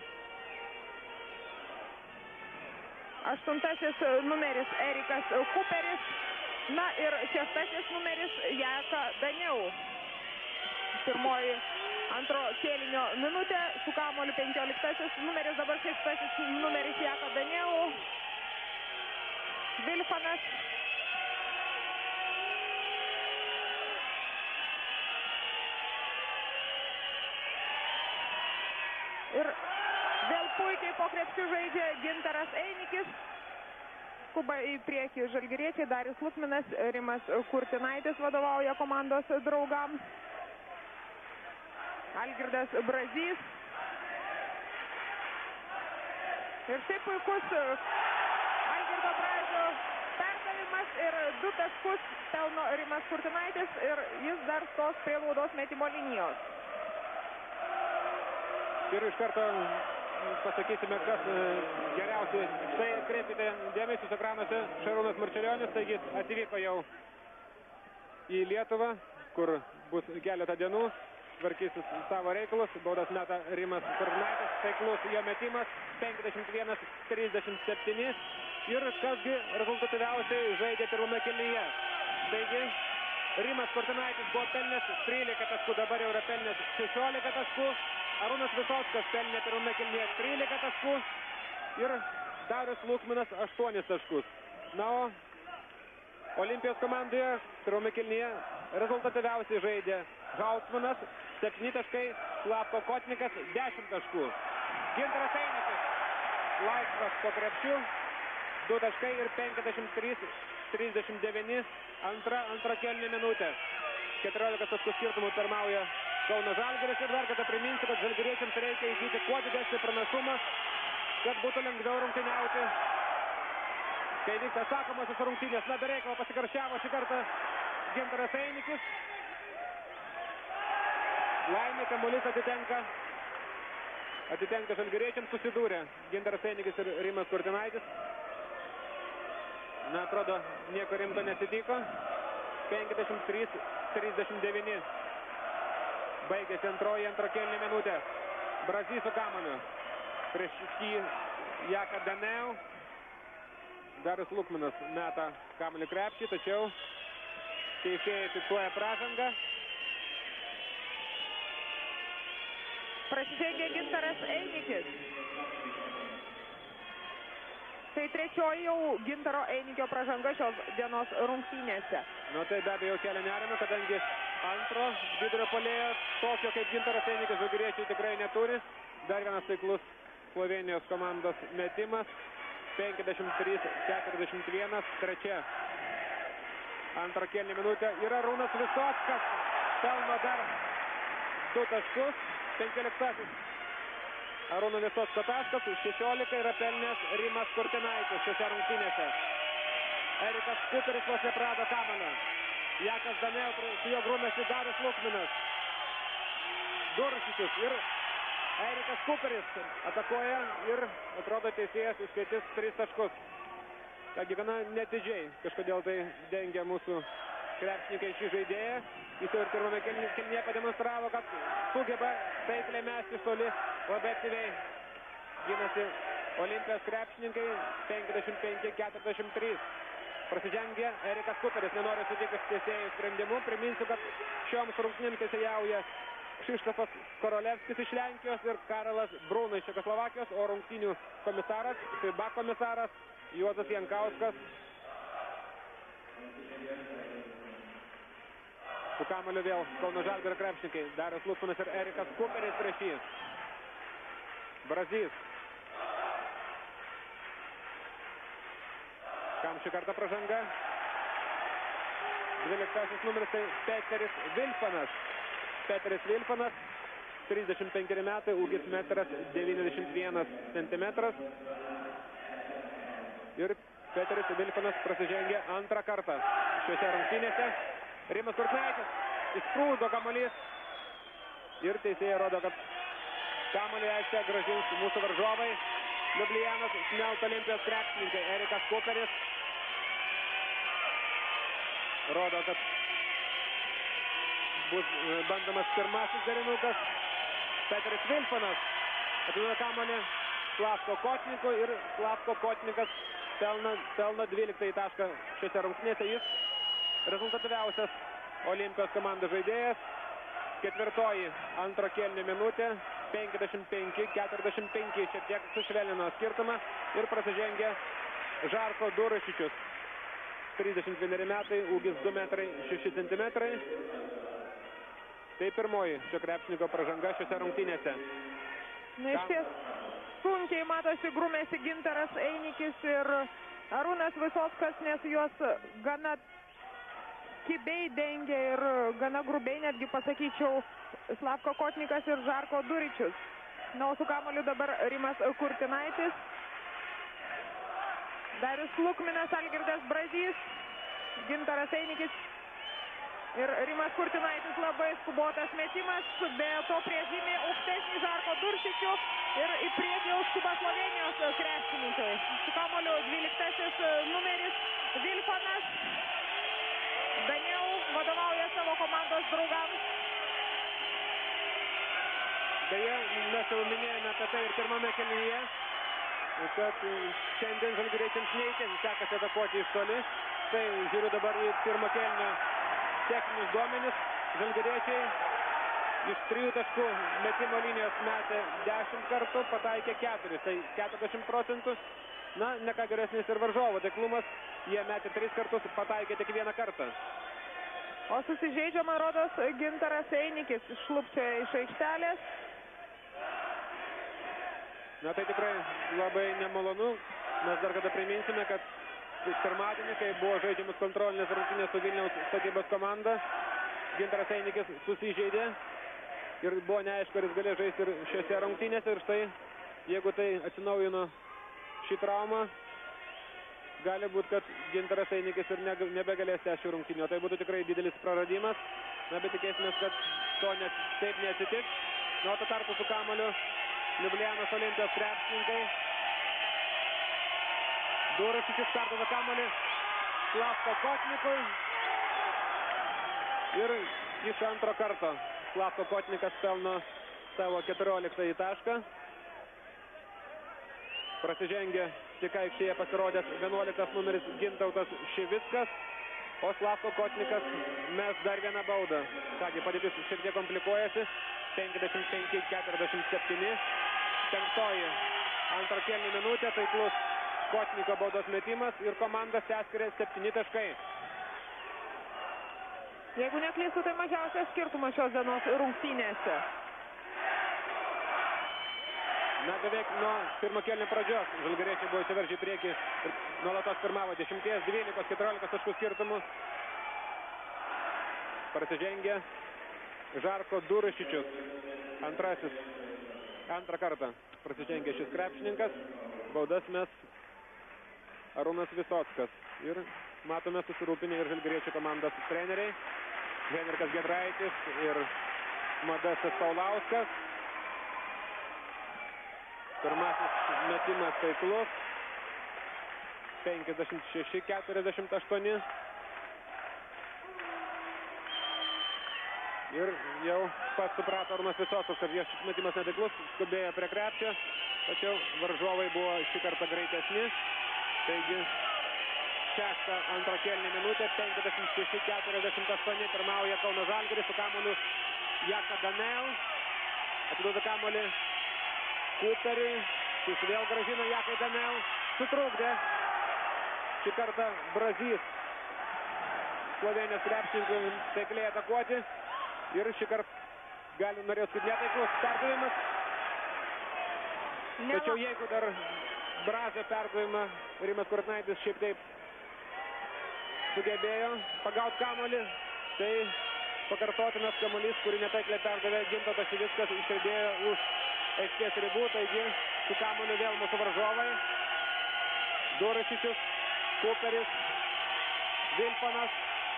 aštuntasis numeris Erikas Kuperis, na ir šeštasis numeris Jaka Daneu. Pirmoji antro kėlinio minutė, su kamuoliu penkioliktasis numeris, dabar šeštasis numeris Jaka Daneu, Vilfanas. Ir vėl puikiai po krepšiu žaidžia Gintaras Einikis. Skuba į priekį žalgiriečiai, Darius Lukminas, Rimas Kurtinaitis vadovauja komandos draugams. Algirdas Brazys. Ir štai puikus Algirdo Brazio perdavimas ir du taškus pelno Rimas Kurtinaitis ir jis dar stos prie baudos metimo linijos. Ir iš karto pasakysime, kas geriausiai. Štai kreipkite dėmesį su ekranuose Šarūnas Marčiulionis, taigi atvyko jau į Lietuvą, kur bus keletą dienų. Tvarkysis savo reikalus, baudas meta Rimas Kurtinaitis, taiklus jo metimas, penkiasdešimt vienas trisdešimt septyni ir kasgi rezultatyviausiai žaidė pirmame kėlinyje. Taigi Rimas Kurtinaitis buvo pelnęs trylika taškų, dabar jau yra pelnęs šešiolika taškų, Arūnas Visockas pelnė pirmame kėlinyje trylika taškų ir Darius Lukminas aštuonis taškus. Na, o Olimpijos komandoje pirmame kėlinyje rezultatyviausiai žaidė Hausmanas, septyni taškai, Slavko Kotnikas, dešimt taškų. Gintaras Einikis, laisvas po krepšiu, du taškai ir penkiasdešimt trys trisdešimt devyni, antra, antra kėlinė minutė. keturiolika taškų skirtumų pirmauja Kauno Žalgiris ir dar kartą priminsiu, kad žalgiriečiams reikia įgyti kuo didesnį pranašumą, kad būtų lengviau rungtyniauti. Kai vyksta sakomosios rungtynės, na, be reikalo pasikarščiavo šį kartą Gintaras Einikis. Laimė, kamuolys atitenka, atitenka žalgiriečiams, susidūrė Gintaras Einikis ir Rimas Kurtinaitis. Na, atrodo, nieko rimto nesitiko. penkiasdešimt trys trisdešimt devyni. Baigėsi antroji antro kėlinio minutė. Brazys su kamuoliu. Prieš jį Jaka Daneu. Darius Lukminas meta kamuolį krepšį, tačiau teisėjai fiksuoja pražangą. Prasižengė Gintaras Einikis. Tai trečioji jau Gintaro Einikio pražanga šios dienos rungtynėse. Nu, tai be abejo kelia nerimą, kadangi antro vidurio puolėjo tokio kaip Gintaras Einikis žalgiriečiai tikrai neturi. Dar vienas taiklus Slovenijos komandos metimas. penkiasdešimt trys keturiasdešimt vienas, trečia antrą kėlinį minutę. Ir Arūnas Visockas pelno dar du taškus. penkioliktasis Arūno Visocko taškas, šešiolika yra pelnęs Rimas Kurtinaitis šiose rungtynėse. Erikas Kuperis vos neprarado kamuolio. Jakas Daneu, su jo grūmėsi Darius Lukminas. Duršičius ir Erikas Kuperis atakuoja ir atrodo teisėjas užskaitys tris taškus. Kągi gana netidžiai kažkodėl tai dengia mūsų krepšininkai šį žaidėją. Jis jau ir pirmame kėlinyje pademonstravo, kad sugeba taikliai mesti iš toli, labai aktyviai ginasi Olimpijos krepšininkai. penkiasdešimt penki keturiasdešimt trys. Prasižengė Erikas Kuperis, nenori sutikti teisėjų sprendimu. Priminsiu, kad šioms rungtynėms teisėjauja Krzysztofas Korolevskis iš Lenkijos ir Karolas Brūna iš Čekoslovakijos, o rungtynių komisaras, FIBA komisaras Juozas Jankauskas. Su kamuoliu vėl Kauno Žalgirio krepšininkai. Darius Lutsmanas ir Erikas Kuperis prieš jį. Brazys. Kam šį kartą pražanga? dvyliktasis numeris tai Peteris Vilfanas. Peteris Vilfanas, trisdešimt penkeri metai, ūgis metras devyniasdešimt vienas centimetras. Ir Peteris Vilfanas prasižengė antrą kartą šiuose rungtynėse. Rimas Kurtinaitis, įsprūdo kamuolys. Ir teisėjai rodo, kad kamuolį aikštę grąžins mūsų varžovai. Liublianos Smelt Olimpijos krepšininkai. Erikas Kuperis rodo, kad bus bandomas pirmasis derinukas. Peteris Vilfanas atiduoda kamuolį Slavko Kotnikui ir Slavko Kotnikas pelna, pelna dvyliktąjį tašką šiose rungtynėse. Jis rezultatyviausias Olimpijos komandos žaidėjas. Ketvirtoji antro kėlinio minutė. penkiasdešimt penki keturiasdešimt penki. Šiek tiek sušvelnino skirtumą ir prasižengė Žarko Durašičius. trisdešimt vieneri metai, ūgis du metrai šeši centimetrai. Tai pirmoji šio krepšininko pražanga šiose rungtynėse. Na, iš ties sunkiai matosi grūmėsi Gintaras Einikis ir Arūnas Visockas, nes juos gana kibiai dengia ir gana grubiai, netgi pasakyčiau, Slavko Kotnikas ir Žarko Duričius. Na, o su kamuoliu dabar Rimas Kurtinaitis. Darius Lukminas, Algirdas Brazys, Gintaras Einikis ir Rimas Kurtinaitis. Labai skubotas metimas, be to priežymė aukštesnį Žarko Duršičių ir į priekį jau skuba Slovenijos krepšininkai. Su kamuoliu dvyliktasis numeris Vilfanas. Daniel vadovauja savo komandos draugams. Beje, mes jau minėjome apie tai ir pirmame kėlinyje, kad šiandien žalgiriečiams neįtin sekasi atakuoti iš toli. Tai žiūriu dabar į pirmo kėlinio techninius duomenis. Žalgiriečiai iš trijų taškų metimo linijos metė dešimt kartų, pataikė keturis, tai keturiasdešimt procentų. Na, ne ką geresnis ir varžovo taiklumas. Jie metė tris kartus, pataikė tik vieną kartą. O susižeidžiama rodos Gintaras Einikis šlupčioja iš aikštelės. Na, tai tikrai labai nemalonu. Mes dar kada priminsime, kad pirmadienį, kai buvo žaidžiamas kontrolinės rungtynės su Vilniaus Statybos komanda, Gintaras Einikis susižeidė ir buvo neaišku, ar jis galėjo žaisti ir šiose rungtynėse. Ir štai, jeigu tai atsinaujino šį traumą, gali būti, kad Gintaras Einikis ir nebegalės tęsti šių rungtynių. Tai būtų tikrai didelis praradimas. Na, bet tikėsimės, kad to ne, taip neatsitiks. Na, o tuo tarpu su kamuoliu Liublianos Olimpijos krepšininkai. Durašičius perduoda kamuolį Slavko Kotnikui. Ir iš antro karto Slavko Kotnikas pelno savo keturioliktąjį tašką. Prasižengė tik aikštėje pasirodęs vienuoliktas numeris Gintautas Šivickas, o Slavko Kotnikas mes dar vieną baudą. Kągi, padėtis šiek tiek komplikuojasi. penkiasdešimt penki keturiasdešimt septyni. Penktoji antro kėlinio minutė, taiklus Kotniko baudos metimas ir komandas teskiria septyni taškai. Jeigu neklystu, tai mažiausias skirtumas šios dienos rungtynėse. Na, beveik nuo pirmo kėlinio pradžios žalgiriečiai buvo įsiveržę į priekį ir nuolatos pirmavo dešimties, dvylikos, keturiolikos taškų skirtumų. Prasižengė Žarko Durašičius. Antrasis, antrą kartą prasižengė šis krepšininkas. Baudas mes Arūnas Visockas. Ir matome susirūpinę ir žalgiriečių komandos treneriai. Henrikas Giedraitis ir Modestas Paulauskas. Pirmasis metimas taiklus. penkiasdešimt šeši keturiasdešimt aštuoni. Ir jau pats suprato Arūnas Visockas, kad jo šis metimas netaiklus, skubėjo prie krepšio, tačiau varžovai buvo šį kartą greitesni. Taigi šeštą antro kėlinio minutę, penkiasdešimt šeši keturiasdešimt aštuoni, pirmauja Kauno Žalgiris su kamuoliu Jaka Danel. Atiduoda kamuolį Kuperiui, šis vėl grąžina Jakai Danel, sutrukdė šį kartą Brazys Slovėnijos krepšininkui taikliai atakuoti ir šį kartą gali norėti kaip netaiklus perdavimas. Tačiau jeigu dar Brazio perdavimą Rimas Kurtinaitis šiaip taip sugebėjo pagauti kamuolį, tai pakartotinas kamuolys, kurį netaikliai perdavė Gintautas Šivickas, išriedėjo už aikštės ribų, taigi su kamuoliu vėl mūsų varžovai. Durašičius, Kuperis, Vilpanas,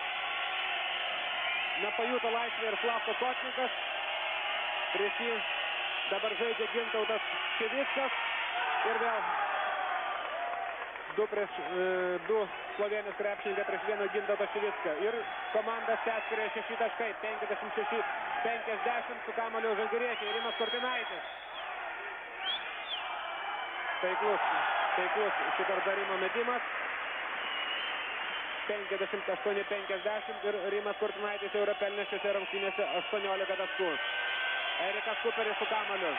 nepajuto laisvę ir Slavko Kotnikas. Prieš jį dabar žaidžia Gintautas Šivickas ir vėl du prieš e, du Slovėnijos krepšininkai prieš vieną Gintautą Šivicką. Ir komandas perskiria šeši taškai, penkiasdešimt šeši penkiasdešimt su kamuoliu žalgiriečiai. Rimas Kurtinaitis. Taiklus, taiklus šį kartą Rimo metimas. penkiasdešimt aštuoni penkiasdešimt ir Rimas Kurtinaitis jau yra pelnęs šiose rungtynėse aštuoniolika taškų. Erikas Kuperis su kamuoliu.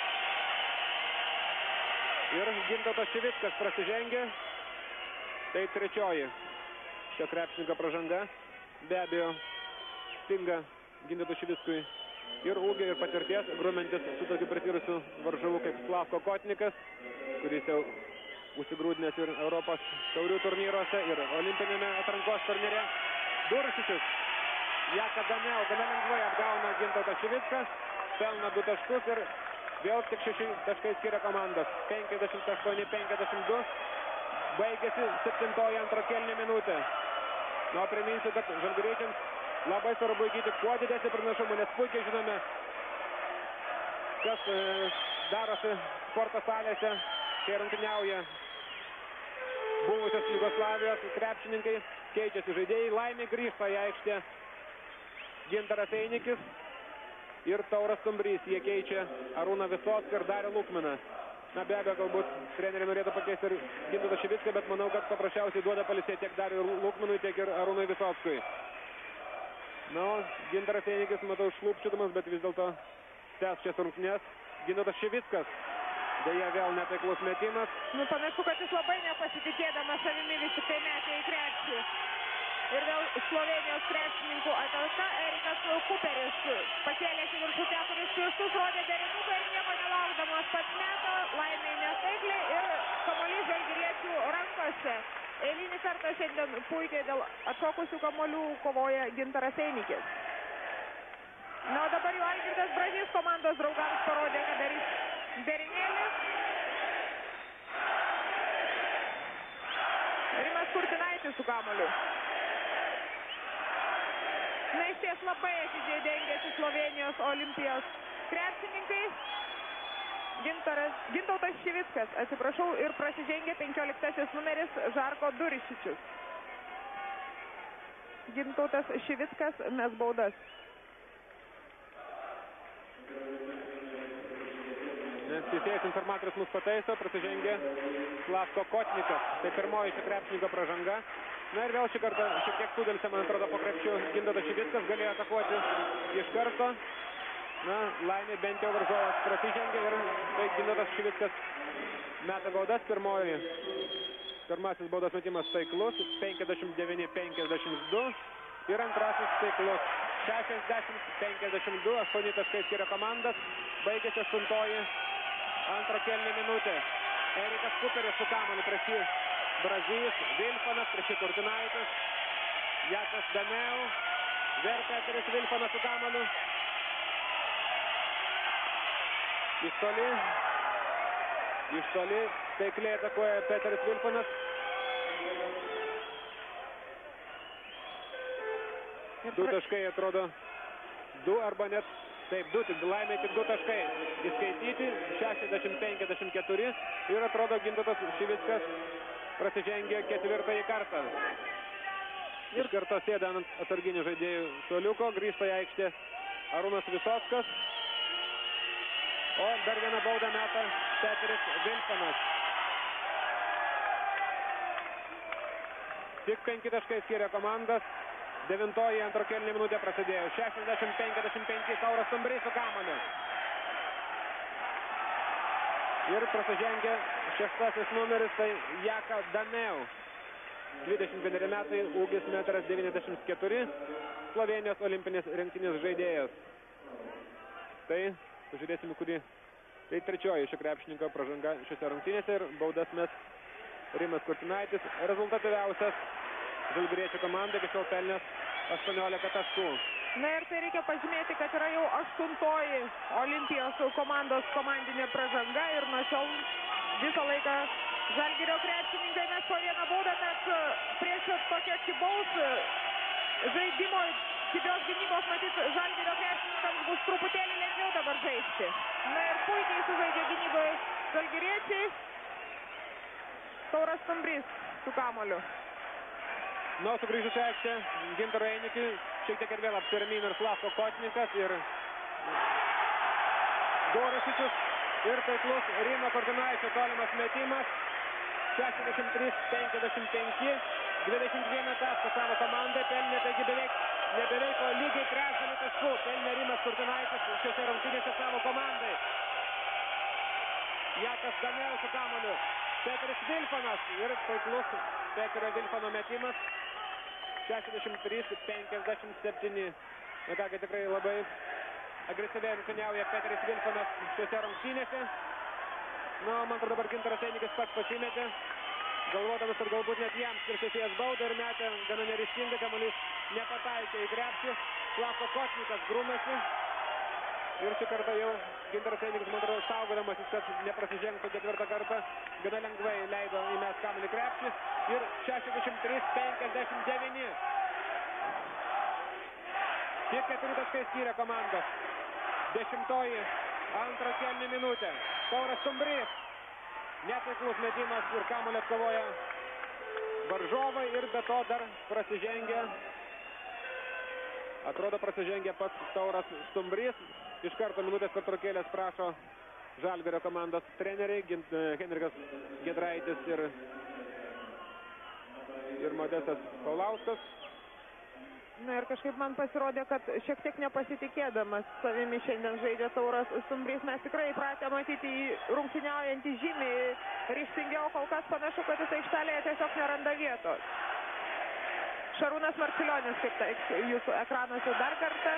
Ir Gintautas Šivickas prasižengė. Tai trečioji šio krepšininko pražanga. Be abejo, stinga Gintautui Šivickui ir ūgio, ir patirties, grumentis su tokiu prityrusiu varžovu kaip Slavko Kotnikas, kuris jau užsigrūdinęs ir Europos taurių turnyruose, ir olimpinėme atrankos turnyre. Durašičius, Jaka Danel gana lengvai apgauna Gintautą Šivicką, pelna du taškus ir vėl tik šeši taškai skiria komandos. penkiasdešimt aštuoni penkiasdešimt du. Baigėsi septintoji antro kėlinio minutė. Nu, priminsiu, kad žalgiriečiams labai svarbu įgyti kuo didesnį pranašumą, nes puikiai žinome, kas e, darosi sporto salėse, kai rungtyniauja buvusios Jugoslavijos krepšininkai, keičiasi žaidėjai. Laimė grįžta į aikštę Gintaras Einikis ir Tauras Stumbrys. Jie keičia Arūną Visocką ir Darių Lukminą. Na, be abejo, galbūt treneriai norėtų pakeisti ir Gintautą Šivicką, bet manau, kad paprasčiausiai duoda pailsėti tiek Dariui Lukminui, tiek ir Arūnui Visockui. Na, Gintaras Einikis, matau, šlupčydamas, bet vis dėlto tęs šias rungtynes. Gintautas Šivickas. Deja, vėl netaiklus metimas. Nu, panašu, kad jis labai nepasitikėdamas savimi vis tik tai metė į krepšį. Ir vėl Slovėnijos krepšininkų ataka. Erikas Kuperis pakėlėsi viršų keturis pirštus, rodė derinuką ir nieko nelaukdamas pats meto. Laimiai netaikliai ir kamuolys žalgiriečių rankose. Eilinį kartą šiandien puikiai dėl atšokusių kamuolių kovoja Gintaras Einikis. Na, o dabar jau Algirdas Brazys komandos draugams parodė, kad darys derinėlį. Rimas Kurtinaitis su kamuoliu. Na, iš ties labai atidžiai dengėsi Slovėnijos Olimpijos krepšininkai. Gintaras, Gintautas Šivickas, atsiprašau, ir prasižengė penkioliktasis numeris Žarko Durašičius. Gintautas Šivickas mes baudas. Teisėjas informatorius mus pataiso, prasižengė Slavko Kotnikas. Tai pirmoji šio krepšininko pražanga. Na ir vėl šį kartą šiek tiek sudėlse, man atrodo, po krepšiu Gintautas Šivickas galėjo atakuoti iš karto. Na, laimė bent jau varžovas prasižengė ir tai Gintautas Šivickas meta baudas. Pirmoji, pirmasis baudos metimas taiklus, penkiasdešimt devyni penkiasdešimt du. Ir antrasis taiklus, šešiasdešimt penkiasdešimt du, aštuoni taškai skiria komandas. Baigėsi aštuntoji antro kėlinio minutė. Erikas Kuperis su kamuoliu prieš jį Brazys, Vilpanas, prieš jį Kurtinaitis, Jakas Danel, vėl Peteris Vilpanas su kamuoliu. Iš toli, iš toli taikliai atakuoja Peteris Vilpanas. Du taškai atrodo, du arba net Taip, du, tik laimė tik du taškai įskaityti, šešiasdešimt penkiasdešimt keturi ir atrodo Gintautas Šivickas prasižengė ketvirtąjį kartą. Ir karto sėda ant atsarginių žaidėjų suoliuko, grįžta į aikštę Arūnas Visockas. O dar vieną baudą meta Peteris Vilsonas. Tik penki taškai skiria komandas. Devintoji antro kėlinio minutė prasidėjo. šešiasdešimt penkiasdešimt penki Tauras Stumbrys su kamuoliu. Ir prasižengė šeštasis numeris, tai Jaka Daneu. dvidešimt vieneri metai, ūgis metras devyniasdešimt keturi, Slovenijos olimpinės rinktinės žaidėjas. Tai, pažiūrėsime, kurį. Tai trečioji šio krepšininko pražanga šiose rungtynėse ir baudas mes Rimas Kurtinaitis, rezultatyviausias žalgiriečių komanda, iki šiol pelnęs aštuoniolika taškų. Na ir tai reikia pažymėti, kad yra jau aštuntoji Olimpijos komandos komandinė pražanga ir nuo šiol visą laiką Žalgirio krepšininkai mes po vieną baudą, nes prieš tokią kibaus žaidimo, kibios gynybos, matyt, Žalgirio krepšininkams bus truputėlį lengviau dabar žaisti. Na ir puikiai sužaidė gynyboje žalgiriečiai. Tauras Stumbrys su kamuoliu. Nu, sugrįžus į aikštę Gintaro Einikį, šiek tiek ir vėl apsiramino ir Slavko Kotnikas ir Dorasičius ir taiklus Rimo Kurtinaičio tolimas metimas. šešiasdešimt trys penkiasdešimt penki, dvidešimt vieną tašką savo komandai pelnė, taigi beveik, ne beveik, o lygiai trečdalį taškų pelnė Rimas Kurtinaitis šiose rungtynėse savo komandai. Jakas Daneu su kamuoliu. Peteris Vilsonas ir taiklus Peterio Vilsono metimas. šešiasdešimt trys penkiasdešimt septyni. Na kągi, tikrai labai agresyviai rungtyniauja Peteris Vilsonas šiose rungtynėse. Na, man atrodo, dabar Gintaras Einikis pats pasimetė, galvodamas, kad galbūt net jam skirsėsės baudą ir metė gana neryžtingai, kamuolys nepataikė į krepšį. Slavko Kotnikas grūmėsi. Ir šį kartą jau Gintaras Einikis, man atrodo, saugodamasis, kad neprasižengtų ketvirtą kartą, gana lengvai leido įmest kamuolį krepšį. Ir šešiasdešimt trys penkiasdešimt devyni. Tik keturi taškai skyrė komandos. Dešimtoji antro kėlinio minutė. Tauras Stumbrys. Netaiklus metimas ir kamuolį atkovoja varžovai ir be to dar prasižengė. Atrodo, prasižengė pats Tauras Stumbrys. Iš karto minutės pertraukėlės prašo Žalgirio komandos treneriai Henrikas Giedraitis ir, ir Modestas Paulauskas. Na ir kažkaip man pasirodė, kad šiek tiek nepasitikėdamas savimi šiandien žaidė Tauras Stumbrys. Mes tikrai įpratę matyti į rungtyniaujantį žymiai ryžtingiau, kol kas panašu, kad jis aikštelėje tiesiog neranda vietos. Šarūnas Marčiulionis, kaip tai jūsų ekranuose dar kartą.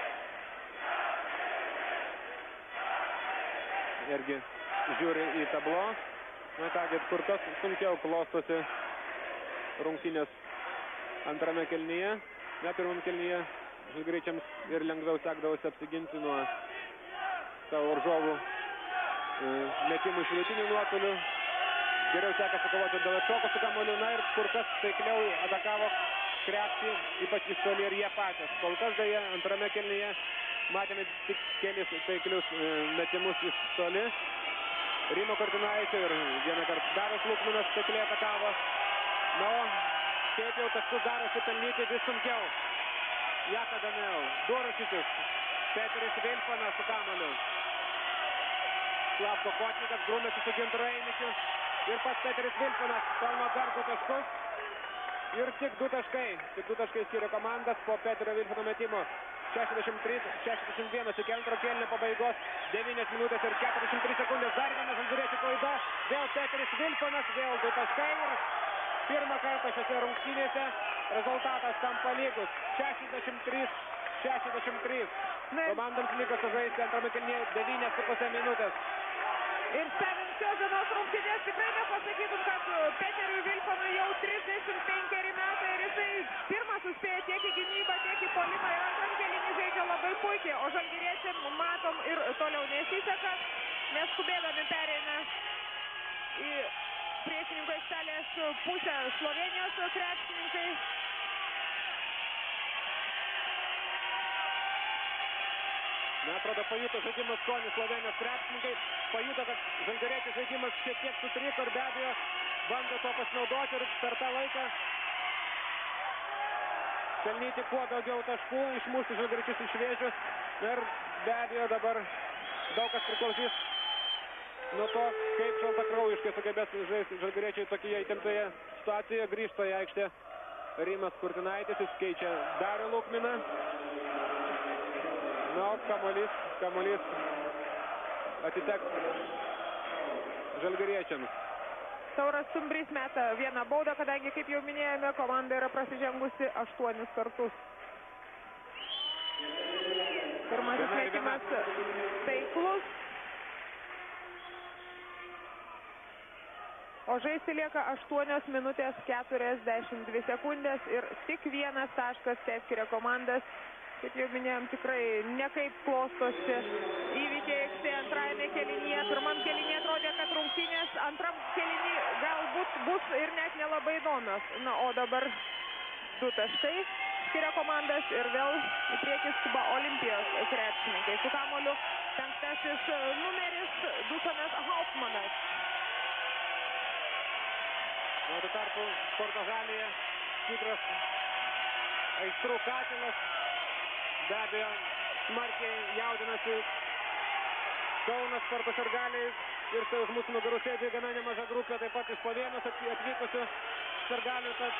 Irgi žiūri į tablo. Na kągi, kur kas sunkiau klostosi rungtynės antrame kėlinyje. Net pirmam kėlinyje žalgiriečiams ir lengviau sekdavosi apsiginti nuo savo varžovų metimų iš vidutinių nuotolių. Geriau sekasi kovoti dėl atšoko su kamuoliu. Na ir kur kas taikliau atakavo krepšį, ypač iš toli ir jie patys. Kol kas dėja antrame kėlinyje matėme tik kelis taiklius metimus iš toli. Rimo Kurtinaičio ir vieną kartą Darius Lukminas taikliai atakavo. Na, o šiaip jau taškus darosi pelnyti vis sunkiau. Jaka Daneu, Dorasičius, Peteris Vilsonas su kamuoliu. Slavko Kotnikas grūmėsi su Gintaru Einikiu. Ir pats Peteris Vilsonas pelno dar du taškus. Ir tik du taškai. Tik du taškai skiria komandas po Peterio Vilsono metimo. šešiasdešimt trys šešiasdešimt vienas iki antro kėlinio pabaigos. devynios minutės ir keturiasdešimt trys sekundės. Dar vienas žalgiriečių klaida. Vėl Peteris Vilsonas, vėl du taškai. Ir pirmą kartą šiose rungtynėse rezultatas tampa lygus. šešiasdešimt trys šešiasdešimt trys. Komandams liko sužaisti antrame kėlinyje devynios su puse minutės. Ir stebint šios dienos rungtynės tikrai nepasakytum, kad Peteriui Vilsonui jau trisdešimt penkeri metai ir jisai pirmas suspėja tiek į gynybą, tiek į puolimą ir antram kėlinį žaidžia labai puikiai, o žalgiriečiam matom ir toliau nesiseka, nes skubėdami pereina į priešininkų aikštelės pusę Slovenijos krepšininkai. Na, atrodo, pajuto žaidimas skonį Slovėnijos krepšininkai, pajuto, kad žalgiriečių žaidimas šiek tiek sutriko ir be abejo bando to pasinaudoti ir per tą laiką pelnyti kuo daugiau taškų, išmušti žalgiriečius iš vėžių. Ir be abejo dabar daug kas priklausys nuo to, kaip šaltakraujiškai sugebės žaisti žalgiriečiai tokioje įtemptoje situacijoje. Grįžta į aikštę Rimas Kurtinaitis, jis keičia Darių Lukminą. Na, kamuolys, kamuolys atiteks žalgiriečiams. Tauras Stumbrys meta vieną baudą, kadangi, kaip jau minėjome, komanda yra prasižengusi aštuonis kartus. Pirmasis metimas taiklus. O žaisti lieka aštuonios minutės keturiasdešimt dvi sekundės ir tik vienas taškas teskiria komandas. Kaip jau minėjom, tikrai nekaip klostosi įvykiai aikštėje antrajame kėlinyje. Pirmam kėlinyje atrodė, kad rungtynės antram kėlinį galbūt bus ir net nelabai įdomios. Na, o dabar du taškai skiria komandas ir vėl į priekį skuba Olimpijos krepšininkai. Su kamuoliu penktasis numeris Dušanas Hauptmanas. O tuo tarpu sporto halėje tikras aistrų katilas. Be abejo, smarkiai jaudinasi Kaunas sporto sirgaliai ir tai už mūsų nugarų sėdi gana nemaža grupė, taip pat iš Slovėnijos atvykusių sirgalių, tad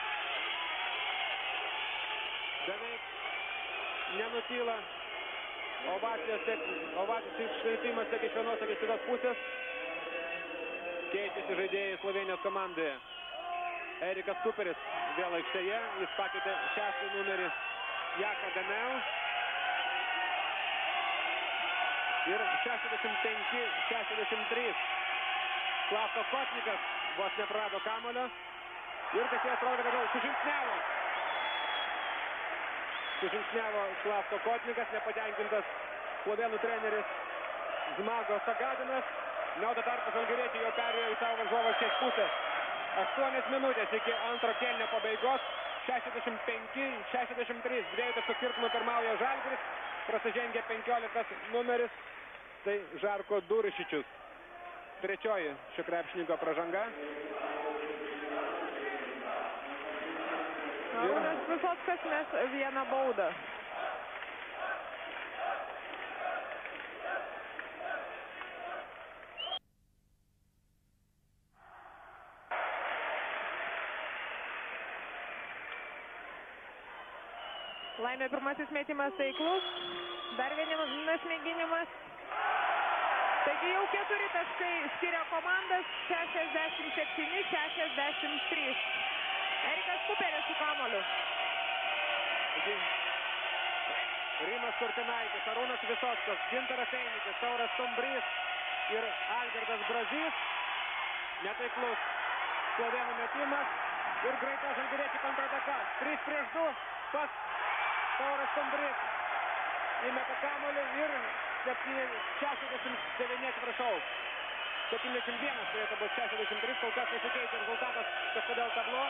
beveik nenutyla ovacijos, tiek ovacijos iškvietimas tiek iš vienos, tiek iš kitos pusės. Keičiasi žaidėjai Slovėnijos komandoje. Erikas Kuperis vėl aikštėje, jis pakeitė šeštą numerį Jaką Demeu. Ir šešiasdešimt penki šešiasdešimt trys. Slavko Kotnikas vos neprarado kamulio. Ir teisėjas atrodo, kad sužingsniavo. Sužingsniavo Slavko Kotnikas, nepatenkintas slovėnų treneris Zmago Sagadinas. Na, o tuo tarpu žalgiriečiai jau perėjo į savo varžovą šiek pusės. aštuonios minutės iki antro kėlinio pabaigos. šešiasdešimt penki šešiasdešimt trys. Dviejų taškų skirtumu pirmauja Žalgiris. Prasižengia penkioliktas numeris. Tai Žarko Durišičius. Trečioji šio krepšininko pražanga. Arūnas Visockas mes vieną baudą. Laimė pirmasis metimas taiklus. Dar vienas mėginimas. Taigi jau keturi taškai skiria komandas. šešiasdešimt septyni šešiasdešimt trys. Erikas Kuperis su kamuoliu. Rimas Kurtinaitis, Arūnas Visockas, Gintaras Einikis, Tauras Stumbrys ir Algirdas Brazys. Netaiklus slovėnų metimas ir greita žalgiriečių kontrataka. trys prieš du. Pats Tauras Stumbrys įmeta kamuolį ir šešiasdešimt devyni, atsiprašau. septyniasdešimt vienas turėtų būti šešiasdešimt trys, kol kas nesikeičia rezultatas kažkodėl tablo.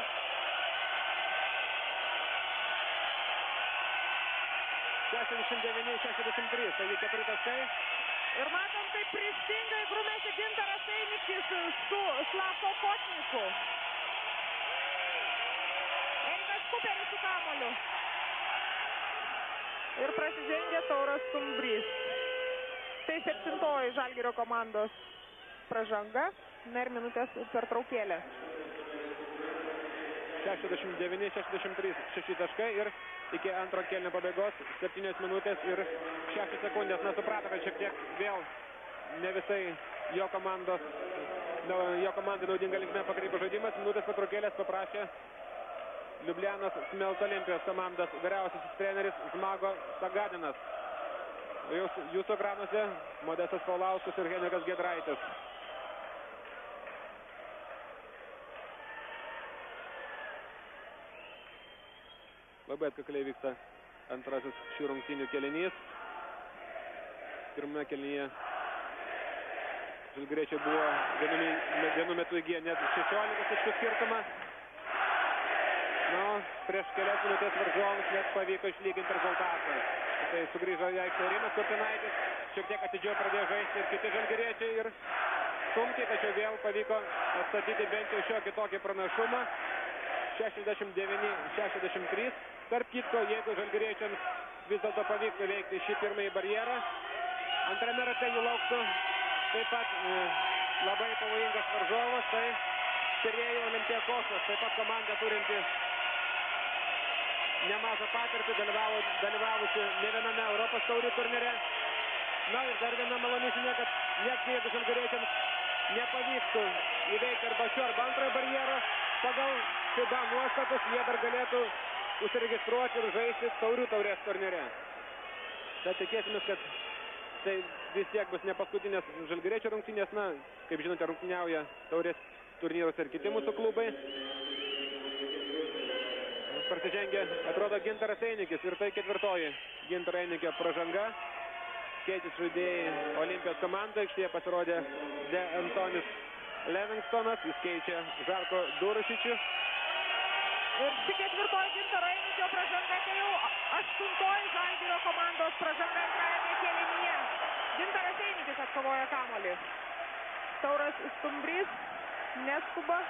šešiasdešimt devyni šešiasdešimt trys, taigi keturi taškai. Ir matom, kaip pristingai grumėsi Gintaras Einikis su Slavko Kotniku. Erikas Kuperis su kamuoliu. Ir prasižengia Tauras Stumbrys. Tai septintoji Žalgirio komandos pražanga. Na ir minutės pertraukėlė. šešiasdešimt devyni šešiasdešimt trys, šeši taškai ir iki antro kėlinio pabaigos septynios minutės ir šešios sekundės. Na, suprato, kad šiek tiek vėl ne visai jo komandos, jo komandai naudinga linkme pakrypo žaidimas. Minutės pertraukėlės paprašė Liublianos Smelt Olimpijos komandos vyriausiasis treneris Zmago Sagadinas. Jūs, jūsų ekranuose Modestas Paulauskas ir Henrikas Giedraitis. Labai atkakliai vyksta antrasis šių rungtynių kėlinys. Pirmame kėlinyje žalgiriečiai buvo vienu, vienu metu įgiję net šešiolika taškų skirtumą. Nu, prieš kelias minutės varžovams net pavyko išlyginti rezultatą. Tai sugrįžo į aikštę Rimas Kurtinaitis, šiek tiek atidžiau pradėjo žaisti ir kiti žalgiriečiai ir sunkiai, tačiau vėl pavyko atstatyti bent jau šiokį tokį pranašumą. šešiasdešimt devyni šešiasdešimt trys. Tarp kitko, jeigu žalgiriečiams vis dėlto pavyktų veikti šį pirmąjį barjerą, antrame rate jų lauktų taip pat e, labai pavojingas varžovas, tai Pirėjo Olympiakosas, taip pat komanda turinti nemažą patirtį, dalyvavo, dalyvavusi ne viename Europos taurių turnyre. Na ir dar viena maloni žinia, kad net jeigu žalgiriečiams nepavyktų įveikti arba šio arba antrojo barjero, pagal FIBA nuostatus jie dar galėtų užsiregistruoti ir žaisti taurių taurės turnyre. Tad tikėsimės, kad tai vis tiek bus ne paskutinės žalgiriečio rungtynės. Na, kaip žinote, rungtyniauja taurės turnyrus ir kiti mūsų klubai. Prasižengia, atrodo, Gintaras Einikis ir tai ketvirtoji Gintaro Einikio pražanga. Keitis žaidėjai Olimpijos komandai, aikštėje pasirodė De Antonis Livingstonas, jis keičia Žarko Durušičių. Ir ši ketvirtoji Gintaro Einikio pražanga, tai jau aštuntoji Žalgirio komandos pražanga antrajame kėlinyje. Gintaras Einikis atkovoja kamuolį. Tauras Stumbrys neskuba.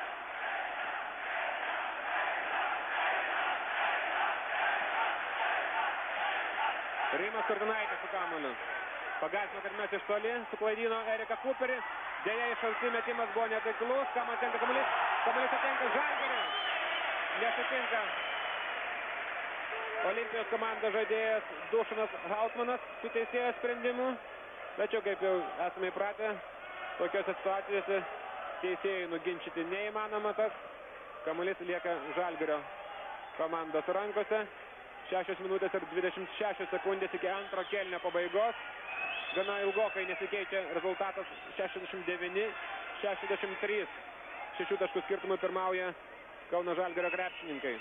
Rimas Kurtinaitis su kamuoliu. Pagarsino, kad mes iš toli, suklaidino Eriką Kuperį. Deja, iš arti metimas buvo netaiklus. Kam atitenka kamuolys? Kamuolys atitenka Žalgiriui. Nesutinka Olimpijos komandos žaidėjas Dušanas Hausmanas su teisėjo sprendimu. Tačiau, kaip jau esame įpratę, tokiose situacijose teisėjai nuginčyti neįmanoma. Tas kamuolys lieka Žalgirio komandos rankose. šešios minutės ir dvidešimt šešios sekundės iki antro kėlinio pabaigos. Gana ilgokai nesikeičia rezultatas šešiasdešimt devyni šešiasdešimt trys. Šešių taškų skirtumų pirmauja Kauno Žalgirio krepšininkai.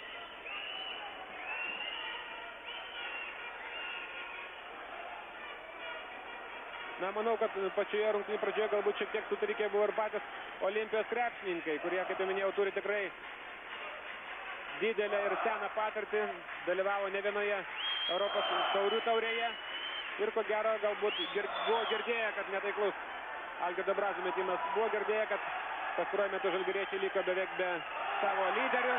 Na, manau, kad pačioje rungtynių pradžioje galbūt šiek tiek sutrikė buvo ir patys Olimpijos krepšininkai, kurie, kaip jau minėjau, turi tikrai didelę ir seną patirtį, dalyvavo ne vienoje Europos taurių taurėje ir ko gero galbūt gir, buvo girdėję, kad netaiklus Algirdo Brazio metimas, buvo girdėję, kad pastaruoju metu žalgiriečiai liko beveik be savo lyderių.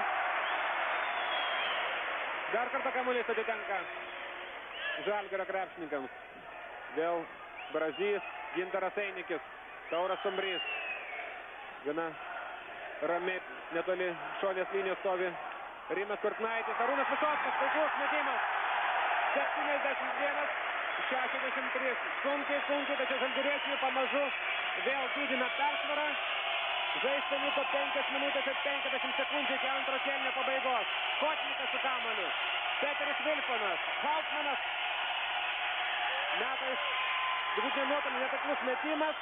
Dar kartą kamuolys atitenka Žalgirio krepšininkams. Vėl Brazys, Gintaras Einikis, Tauras Stumbrys. Gana ramiai netoli šonės linijos stovi Rimas Kurtinaitis, Arūnas Visockas, taiklus metimas. septyniasdešimt vienas šešiasdešimt trys. Sunkiai, sunkiai, tačiau žalgiriečiai pamažu vėl didina persvarą. Žaisti liko penkios minutės ir penkiasdešimt sekundžių iki antro kėlinio pabaigos. Kotnikas su kamuoliu. Peteris Vilsonas, Hausmanas. Meta iš vidutinio nuotolio netaiklus metimas.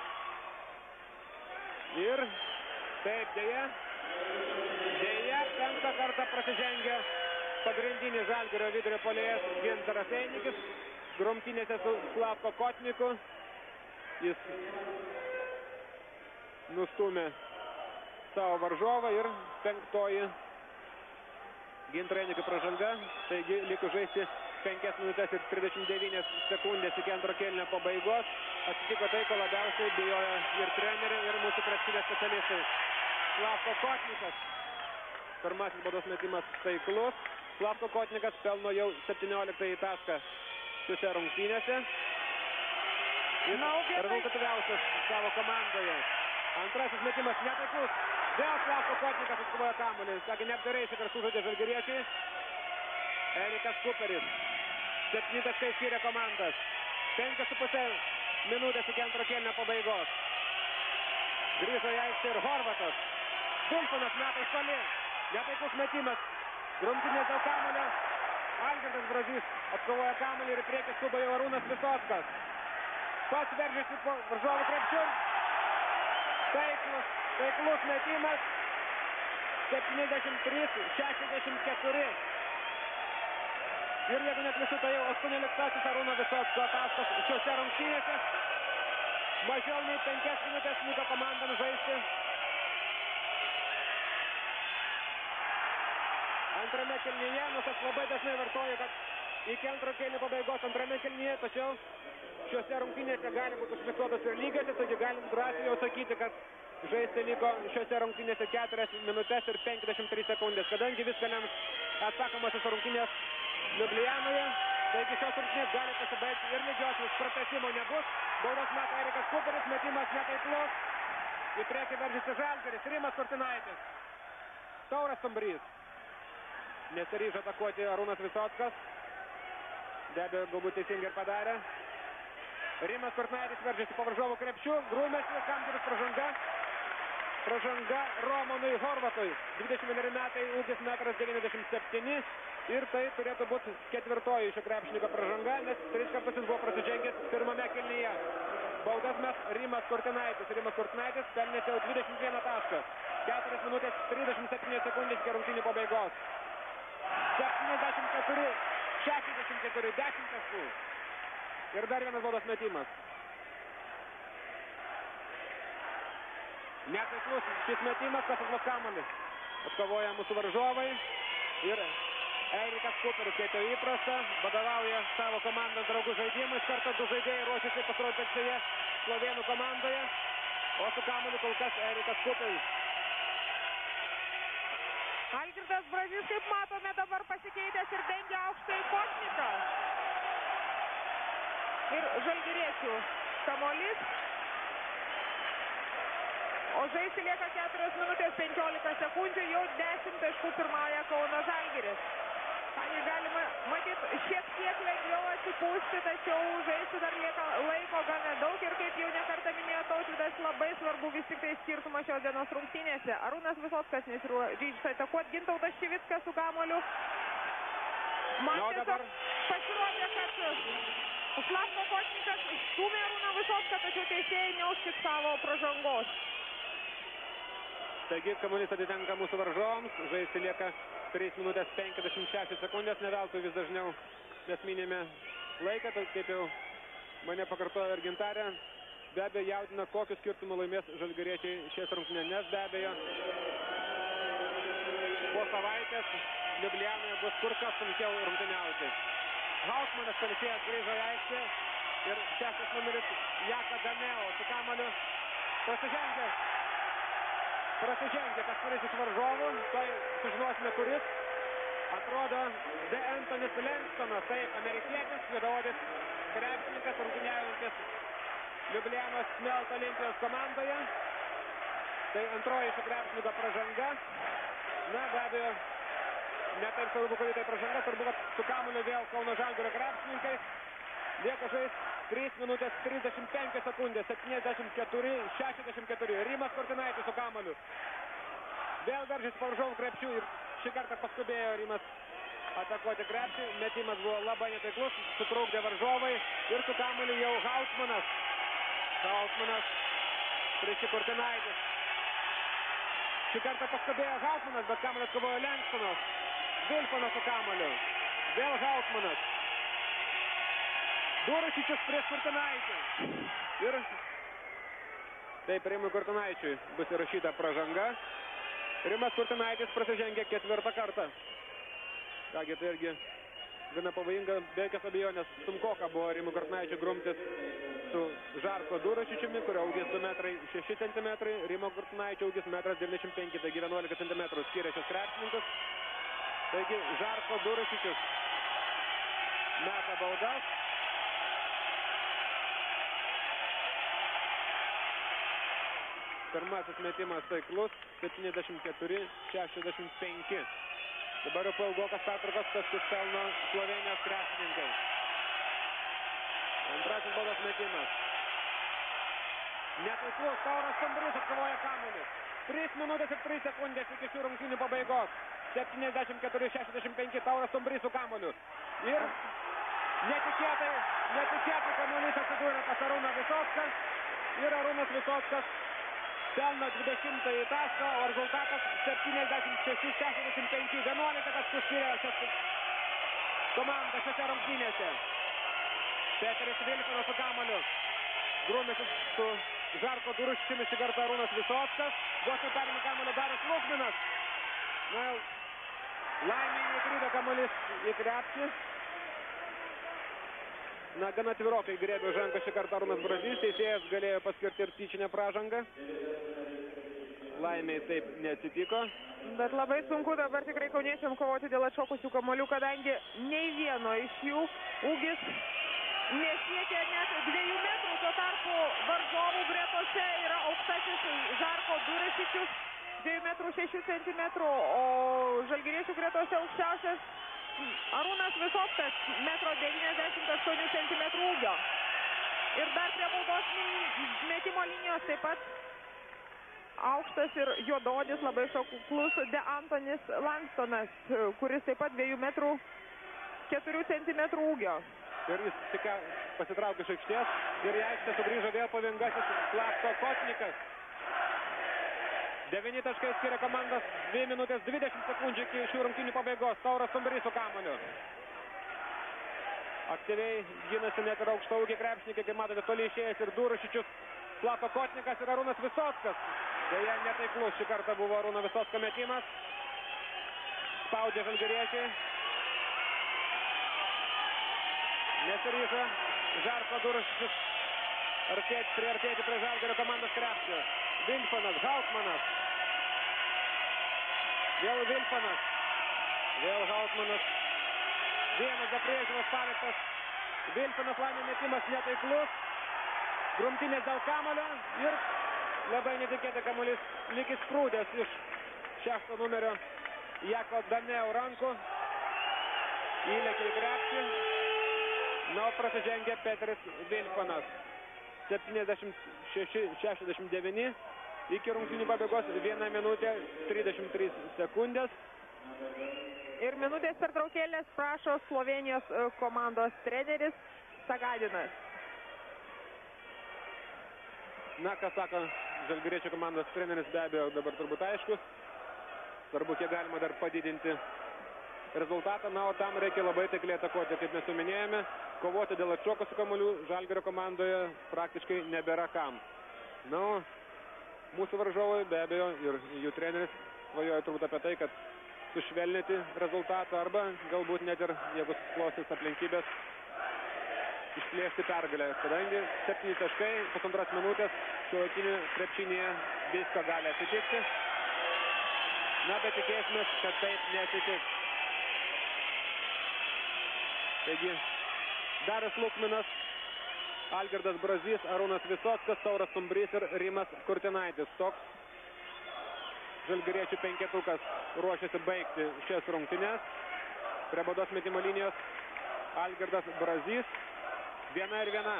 Ir taip, dėja. Dėja, penktą kartą prasižengia pagrindinis Žalgirio vidurio puolėjas Gintaras Einikis. Grumtynėse su Slavko Kotniku. Jis nustumė savo varžovą ir penktoji Gintaro Einikio pražanga. Taigi liko žaisti penkias minutės ir trisdešimt devynias sekundės iki antro kėlinio pabaigos. Atsitiko tai, ko labiausiai bijojo ir treneriai, ir mūsų krepšinio specialistai. Slavko Kotnikas. Pirmasis baudos metimas taiklus. Slavko Kotnikas pelno jau septynioliktąjį tašką šiuose rungtynėse. Jis rezultatyviausias savo komandoje. Antrasis metimas netaiklus. Vėl Slavko Kotnikas atkovoja kamuolį. Sakė, neapdarai šį kartų žaidė žalgiriečiai. Erikas Kuperis. Septyni taškai skiria komandas. Penkias su pusė minutės iki antro kėlinio pabaigos. Grįžo į aikštę ir Horvatas. Vilsonas meta iš toli. Netaikus metimas. Grumtynės dėl kamuolio. Algirdas Brazys atkovoja kamuolį ir priekį skuba jau Arūnas Visockas. Pats veržiasi po varžovų krepšių. Taiklus, taiklus metimas. septyniasdešimt trys šešiasdešimt keturi. Ir jeigu neklystu, tai jau aštuonioliktasis Arūno Visocko taškas šiose rungtynėse. Mažiau nei penkias minutės liko komandams žaisti. antrame kėlinyje, nors aš labai dažnai vartoju, kad iki antro kėlinio pabaigos antrame kėlinyje, tačiau šiuose rungtynėse gali būti užfiksuotos ir lygiosios, taigi galim drąsiai jau sakyti, kad žaisti liko šiuose rungtynėse keturias minutes ir penkiasdešimt trys sekundės, kadangi viską lems atsakomosios rungtynės Liublianoje, taigi šios rungtynės gali pasibaigti ir lygiosios, pratęsimo nebus, baudos meta Erikas Kuperis, metimas netaiklus, į priekį veržėsi Žalgiris, Rimas Kurtinaitis, Tauras Stumbrys, nesiryžo atakuoti Arūnas Visockas, be abejo galbūt teisingai ir padarė. Rimas Kurtinaitis veržėsi po varžovų krepšių, grūmėsi, Kamgeris pražanga, pražanga Romanui Horvatui, dvidešimt vieneri metai, ūgis metras devyniasdešimt septyni ir tai turėtų būti ketvirtoji šio krepšininko pražanga, nes tris kartus jis buvo prasižengęs pirmame kėlinyje. Baudas mes Rimas Kurtinaitis, Rimas Kurtinaitis pelnėsi jau dvidešimt vieną tašką, keturios minutės trisdešimt septynios sekundės iki rungtynių pabaigos, septyniasdešimt keturi šešiasdešimt keturi, dešimt taškų. Ir dar vienas baudos metimas. Netaiklus šis metimas, kas atlas kamuolį. Atkovoja mūsų varžovai. Ir Erikas Kuperis, kaip jau įprasta, vadovauja savo komandos draugų žaidimui. Iš karto du žaidėjai ruošiasi pasirodyti aikštėje slovėnų komandoje. O su kamuoliu kol kas Erikas Kuperis. Algirdas Brazys, kaip matome, dabar pasikeitęs ir dengia aukštai Kočniką. Ir žalgiriečių kamuolys. O žaisti lieka keturios minutės penkiolika sekundžių, jau dešimt taškų pirmauja Kauno Žalgiris. Taigi galima matyti šiek tiek lengviau atsipūsti, tačiau žaisti dar lieka laiko gana daug ir kaip jau nekartą minėjo Tautvydas, labai svarbu vis tik tai skirtumas šios dienos rungtynėse. Arūnas Visockas nesiryžta atakuoti, Gintautas Šivickas su kamuoliu. Man tiesiog pasirodė, kad Slavko Kočnikas stūmė Arūną Visocką, tačiau teisėjai neužfiksavo pražangos. Taigi kamuolys atitenka mūsų varžovams, žaisti lieka trys minutės penkiasdešimt šešios sekundės, ne veltui vis dažniau mes minime laiką, tai kaip jau mane pakartojo ir Gintarė, be abejo jaudina, kokiu skirtumu laimės žalgiriečiai šias rungtynes, nes be abejo po savaitės Liublianoje bus kur kas sunkiau rungtyniauti. Hausmanas palikėjęs grįžo į aikštę ir šeštas numeris Jaka Daneo su kamuoliu prasižengė. Prasižengė kažkuris iš varžovų, tai sužinosime kuris. Atrodo De Antonis Lengstonas, tai amerikietis, juodaodis krepšininkas, rungtyniaujantis Liublianos Smelt Olimpijos komandoje. Tai antroji šio krepšininko pražanga. Na, be abejo, ne taip svarbu, kad tai pražanga, svarbu, kad su kamuoliu vėl Kauno Žalgirio krepšininkai. Lieka žaisti trys minutės trisdešimt penkios sekundės, septyniasdešimt keturi šešiasdešimt keturi. Rimas Kurtinaitis su kamuoliu. Vėl veržėsi po varžovų krepšių ir šį kartą paskubėjo Rimas atakuoti krepšį. Metimas buvo labai netaiklus, sutrukdė varžovai ir su kamuoliu jau Hausmanas. Hausmanas prieš Kurtinaitis. Šį kartą paskubėjo Hausmanas, bet kamuolį atkovojo Lengstonas. Vilsonas su kamuoliu. Vėl Hausmanas. Durašičius prieš Kurtinaitį. Ir taip Rimui Kurtinaičiui bus įrašyta pražanga. Rimas Kurtinaitis prasižengė ketvirtą kartą. Kągi, tai irgi gana pavojinga, be jokios abejonės. Sunkoka buvo Rimui Kurtinaičiui grumtis su Žarko Durašičiumi, kurio augis du metrai šeši centimetrai. Rimo Kurtinaičio augis metras devyniasdešimt penki, taigi vienuolika centimetrų skiria šios krepšininkus. Taigi Žarko Durašičius meta baudas. Pirmasis metimas taiklus, septyniasdešimt keturi šešiasdešimt penki. Dabar jau po ilgokos pertraukos taškus pelno Slovėnijos krepšininkai. Antrasis baudos metimas. Netaiklus, Tauras Stumbrys atkovoja kamuolį. trys minutės ir trys sekundės iki šių rungtynių pabaigos. septyniasdešimt keturi šešiasdešimt penki, Tauras Stumbrys su kamuoliu. Ir netikėtai, netikėtai kamuolys atsidūrė pas Arūną Visocką. Ir Arūnas Visockas pelno dvidešimtąjį tašką, o rezultatas septyniasdešimt šeši šešiasdešimt penki. vienuolika taškų skiria šios komandos šiose rungtynėse. Peteris Vilsonas su kamuoliu. Grūmėsi su Žarko Durašičiumi šį kartą Arūnas Visockas. Vos neperėmė kamuolio Darius Lukminas. Na jau Laimiai nekrito kamuolys į krepšį. Na, gana atvirokai grėbė už ranką šį kartą Arūnas Brazys. Teisėjas galėjo paskirti ir tyčinę pražangą. Laimiai taip neatsitiko. Bet labai sunku dabar tikrai kauniečiam kovoti dėl atšokusių kamuolių, kadangi nei vieno iš jų ūgis nesiekia net dviejų metrų. Tuo tarpu varžovų gretose yra aukštasis Žarko Durašičius, dviejų metrų šešių centimetrų, o žalgiriečių gretose aukščiausias Arūnas Visockas, metro devyniasdešimt aštuonių centimetrų ūgio. Ir dar prie baudos metimo linijos taip pat aukštas ir juodaodis, labai šokuklus De Antonis Langstonas, kuris taip pat dviejų metrų keturių centimetrų ūgio. Ir jis tik pasitraukė iš aikštės ir į aikštę sugrįžo vėl pavingasis Slavko Kotnikas. Devyni taškai skiria komandos, dvi minutės dvidešimt sekundžių iki šių rungtynių pabaigos. Tauras Stumbrys su kamuoliu. Aktyviai ginasi net ir aukštaūgiai krepšininkai, kaip matote, toli išėjęs ir Durašičius, Slavko Kotnikas ir Arūnas Visockas. Deja, netaiklus šį kartą buvo Arūno Visocko metimas. Spaudžia žalgiriečiai. Nesiryžo Žarko Durašičius artėti, priartėti prie Žalgirio komandos krepšio. Vilfanas, Hautmanas. Vėl Vilfanas. Vėl Hautmanas. Vienas be priežiūros paliktas. Vilfanas, laimė metimas netaiklus. Grumtynės dėl kamuolio ir labai netikėtai kamuolys lyg įsprūdęs iš šešto numerio Jako Daneo rankų. Įlėkė į krepšį. Na, prasižengė Petris Vilfanas. septyniasdešimt šeši šešiasdešimt devyni. Iki rungtynių pabaigos viena minutė trisdešimt trys sekundės. Ir minutės pertraukėlės prašo Slovenijos komandos treneris Sagadinas. Na, ką sako žalgiriečio komandos treneris, be abejo, dabar turbūt aiškus. Svarbu, kiek galima dar padidinti rezultatą, na, o tam reikia labai taikliai atakuoti, kaip mes jau minėjome. Kovoti dėl atšokusių kamuolių Žalgirio komandoje praktiškai nebėra kam. Na, mūsų varžovai, be abejo, ir jų treneris svajoja turbūt apie tai, kad sušvelninti rezultatą arba galbūt net ir, jeigu susiklostys aplinkybės, išplėšti pergalę. Kadangi septyni taškai, pusantros minutės, šiuolaikinių krepšinėje visko gali atsitikti. Na, bet tikėsimės, kad taip neatsitiks. Taigi, Darius Lukminas, Algirdas Brazys, Arūnas Visockas, Tauras Stumbrys ir Rimas Kurtinaitis. Toks žalgiriečių penketukas ruošiasi baigti šias rungtynes. Prie baudos metimo linijos Algirdas Brazys. Viena ir viena.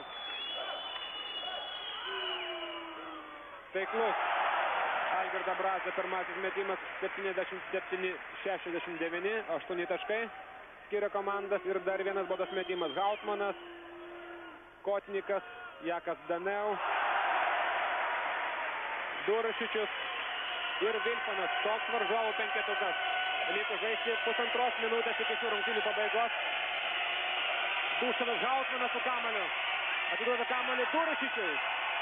Taiklus Algirdą Brazą pirmasis metimas septyniasdešimt septyni šešiasdešimt devyni, aštuoni taškai. Skiria komandas ir dar vienas baudos metimas. Hautmanas, Kotnikas, Jakas Daneu, Durašičius ir Vilfanas. Toks varžovų penketukas. Liko žaisti pusantros minutės iki šių rungtynių pabaigos. Dušanas Hautmanas su kamuoliu. Atiduoda kamuolį Durašičiui.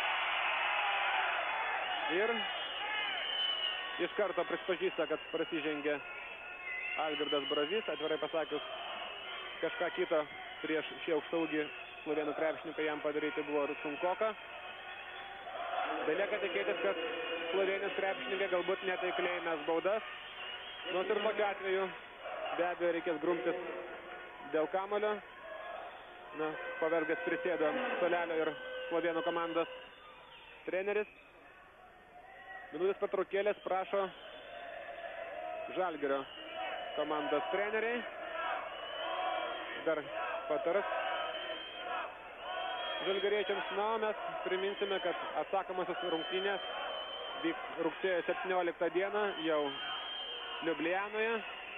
Ir iš karto prisipažįsta, kad prasižengė Algirdas Brazys, atvirai pasakius, kažką kito prieš šį aukštaūgį slovėnų krepšininką jam padaryti buvo sunkoka. Belieka tikėtis, kad slovėnijos krepšininkai galbūt netaikliai mes baudas. Nors ir tokiu atveju be abejo reikės grumtis dėl kamuolio. Na, pavergęs prisėdo ant suolelio ir slovėnų komandos treneris. Minutės pertraukėlės prašo Žalgirio komandos treneriai. Dar patars žalgiriečiams. Na, mes priminsime, kad atsakomosios rungtynės vyks rugsėjo septynioliktą dieną jau Liublianoje.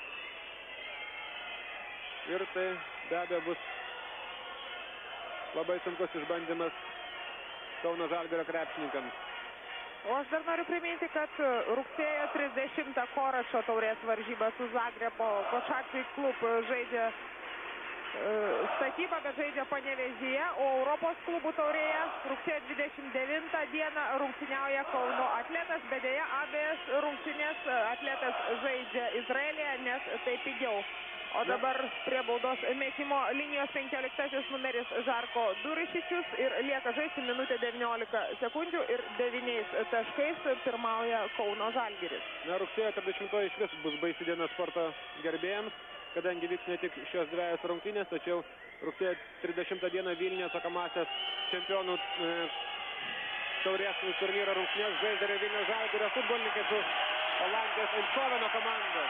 Ir tai be abejo bus labai sunkus išbandymas Kauno Žalgirio krepšininkams. O aš dar noriu priminti, kad rugsėjo trisdešimtą Korašo taurės varžybą su Zagrebo Košakvi klub žaidžia statybą, bet žaidžia Panevėžyje, o Europos klubų taurėje rugsėjo dvidešimt devintą dieną rungtyniauja Kauno Atletas, bet dėja abiejas rungtynės Atletas žaidžia Izraelyje, nes tai pigiau. O dabar prie baudos metimo linijos penkioliktasis numeris Žarko Durišičius ir lieka žaisti minutė devyniolika sekundžių ir devyniais taškais pirmauja Kauno Žalgiris. Na, rugsėjo trisdešimtoji iš vis bus baisi diena sporto gerbėjams, kadangi vyks ne tik šios dvejos rungtynės, tačiau rugsėjo trisdešimtą dieną Vilniuje atsakomąsias čempionų e, taurės turnyro rungtynės žais dar Vilniaus Žalgirio futbolininkai su Olandijos Eindhoveno komanda.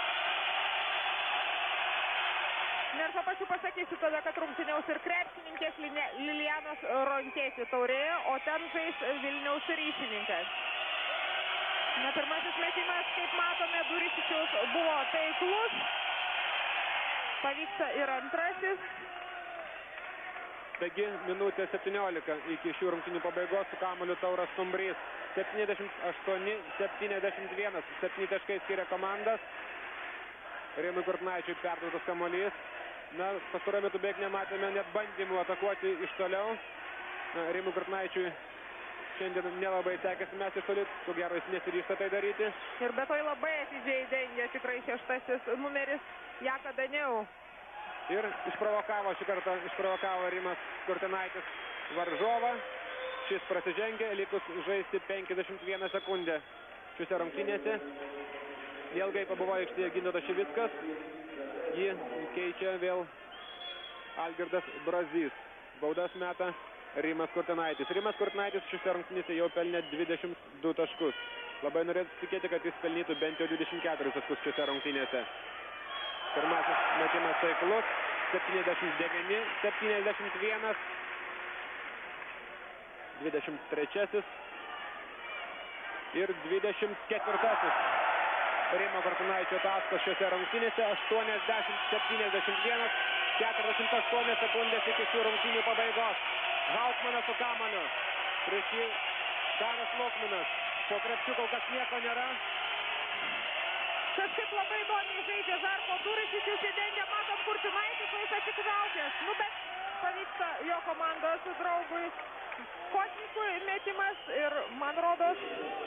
Ir tuo pačiu pasakysiu tada, kad rungtyniaus ir krepšininkės Lilianos Ronkėsi taurėje, o ten žais Vilniaus ryšininkas. Na, pirmasis metimas, kaip matome, Durišičiaus buvo taiklus. Pavyksta ir antrasis. Taigi, minutė septyniolika iki šių rungtynių pabaigos su kamuoliu Tauras Stumbrys. septyniasdešimt aštuoni septyniasdešimt vienas. septyni taškai skiria komandas. Rimui Kurtinaičiui perduotas kamuolys. Na, pastaruoju metu beveik nematėme net bandymų atakuoti iš toliau. Na, Rimui Kurtinaičiui šiandien nelabai sekėsi mes iš toli, ko gero jis nesiryžta tai daryti. Ir be to labai atidžiai dengia tikrai šeštasis numeris Jaka Daniau. Ir išprovokavo šį kartą, išprovokavo Rimas Kurtinaitis varžovą. Šis prasižengė, likus žaisti penkiasdešimt vieną sekundę šiuose rungtynėse. Ilgai pabuvo aikštėje Gintautas Šivickas. Jį keičia vėl Algirdas Brazys. Baudas meta Rimas Kurtinaitis. Rimas Kurtinaitis šiuose rungtynėse jau pelnė dvidešimt du taškus. Labai norėtų tikėti, kad jis pelnytų bent jau dvidešimt keturis taškus šiuose rungtynėse. Pirmasis metimas taiklus. septyniasdešimt devyni septyniasdešimt vienas. dvidešimt trečiasis. Ir dvidešimt ketvirtasis. Rimo Kurtinaičio taškas šiuose rungtynėse aštuoniasdešimt septyniasdešimt vienas. keturiasdešimt aštuonios sekundės iki šių rungtynių pabaigos. Hauptmanas su kamuoliu. Prieš jį Danas Lukminas. Po krepšių kol kas nieko nėra. Kažkaip labai įdomiai žaidžia Žarko Durišičius, įdengia, matom Kurtinaitis, o jis atsitraukęs. Nu, bet pavyksta jo komandos draugui Kotnikui metimas ir, man rodos,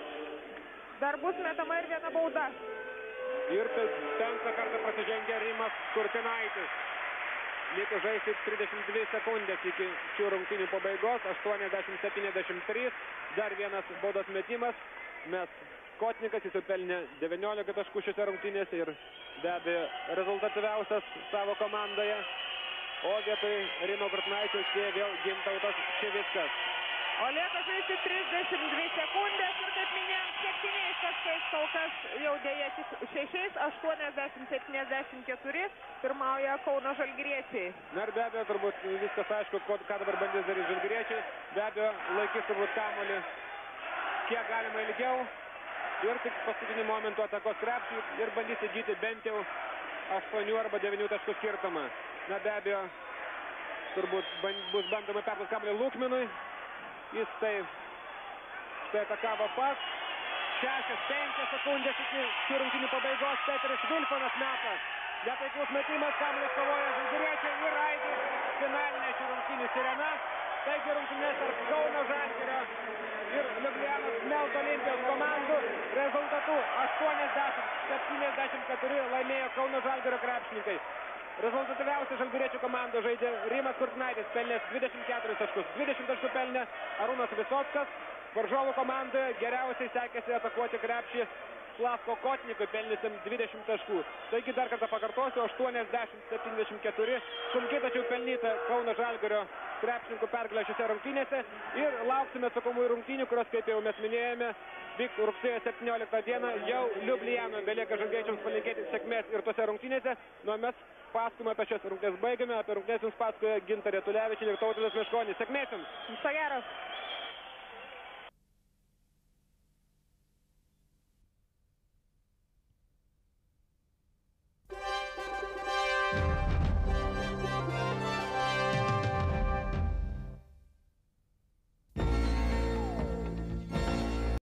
dar bus metama ir viena bauda. Ir penktą kartą prasižengia Rimas Kurtinaitis. Lieka žaisti trisdešimt dvi sekundės iki šių rungtynių pabaigos. aštuoniasdešimt septyniasdešimt trys. Dar vienas baudos metimas. Mes Kotnikas, jis jau pelnė devyniolika taškų šiose rungtynėse ir be abejo rezultatyviausias savo komandoje. O vietoj Rimo Kurtinaičio čia vėl Gintautas Šivickas. O lieka žaisti trisdešimt dvi sekundės ir kaip minėjom septyniais taškais, kol kas jau dėja tik šešiais, aštuoniasdešimt septyniasdešimt keturi, pirmauja Kauno Žalgiriečiai. Na ir be abejo turbūt viskas aišku, ką dabar bandys daryti Žalgiriečiai. Be abejo laikys turbūt kamuolį kiek galima ilgiau ir tik paskutiniu momentu atakos krepšį ir bandys įgyti bent jau aštuonių arba devynių taškų skirtumą. Na be abejo turbūt bus bandoma perduoti kamuolį Lukminui. Jis tai, tai atakavo pats. Šešios, penkios sekundės iki šių rungtynių pabaigos. Peteris Vilfonas meta. Netaiklus metimas, kamuolį kovoja Žalgiriečiai ir aidi finalinė šių rungtynių sirena. Taigi rungtynės tarp Kauno Žalgirio ir Liublianos Melt Olimpijos komandų rezultatu aštuoniasdešimt septyniasdešimt keturi laimėjo Kauno Žalgirio krepšininkai. Rezultatyviausia Žalgiriečių komanda žaidė Rimas Kurtinaitis, pelnęs dvidešimt keturis taškus. dvidešimt taškų pelnė Arūnas Visockas. Varžovų komandoje geriausiai sekėsi atakuoti krepšį Slavko Kotnikui, pelnysim dvidešimt taškų. Taigi dar kartą pakartosiu, aštuoniasdešimt septyniasdešimt keturi. Sunkiai tačiau pelnyta Kauno Žalgirio krepšininkų pergalė šiose rungtynėse. Ir lauksime atsakomųjų rungtynių, kurios, kaip jau mes minėjome, vyks rugsėjo septynioliktą dieną jau Liublianoje. Belieka žalgiriečiams palinkėti sėkmės ir tose rungtynėse. Nu, mes pasakojame apie šias rungtynės baigėme, apie rungtynės jums pasakoja Gintarė Tulevičienė ir Tautvydas Meškonis. Sėkmės jums! Viso gero!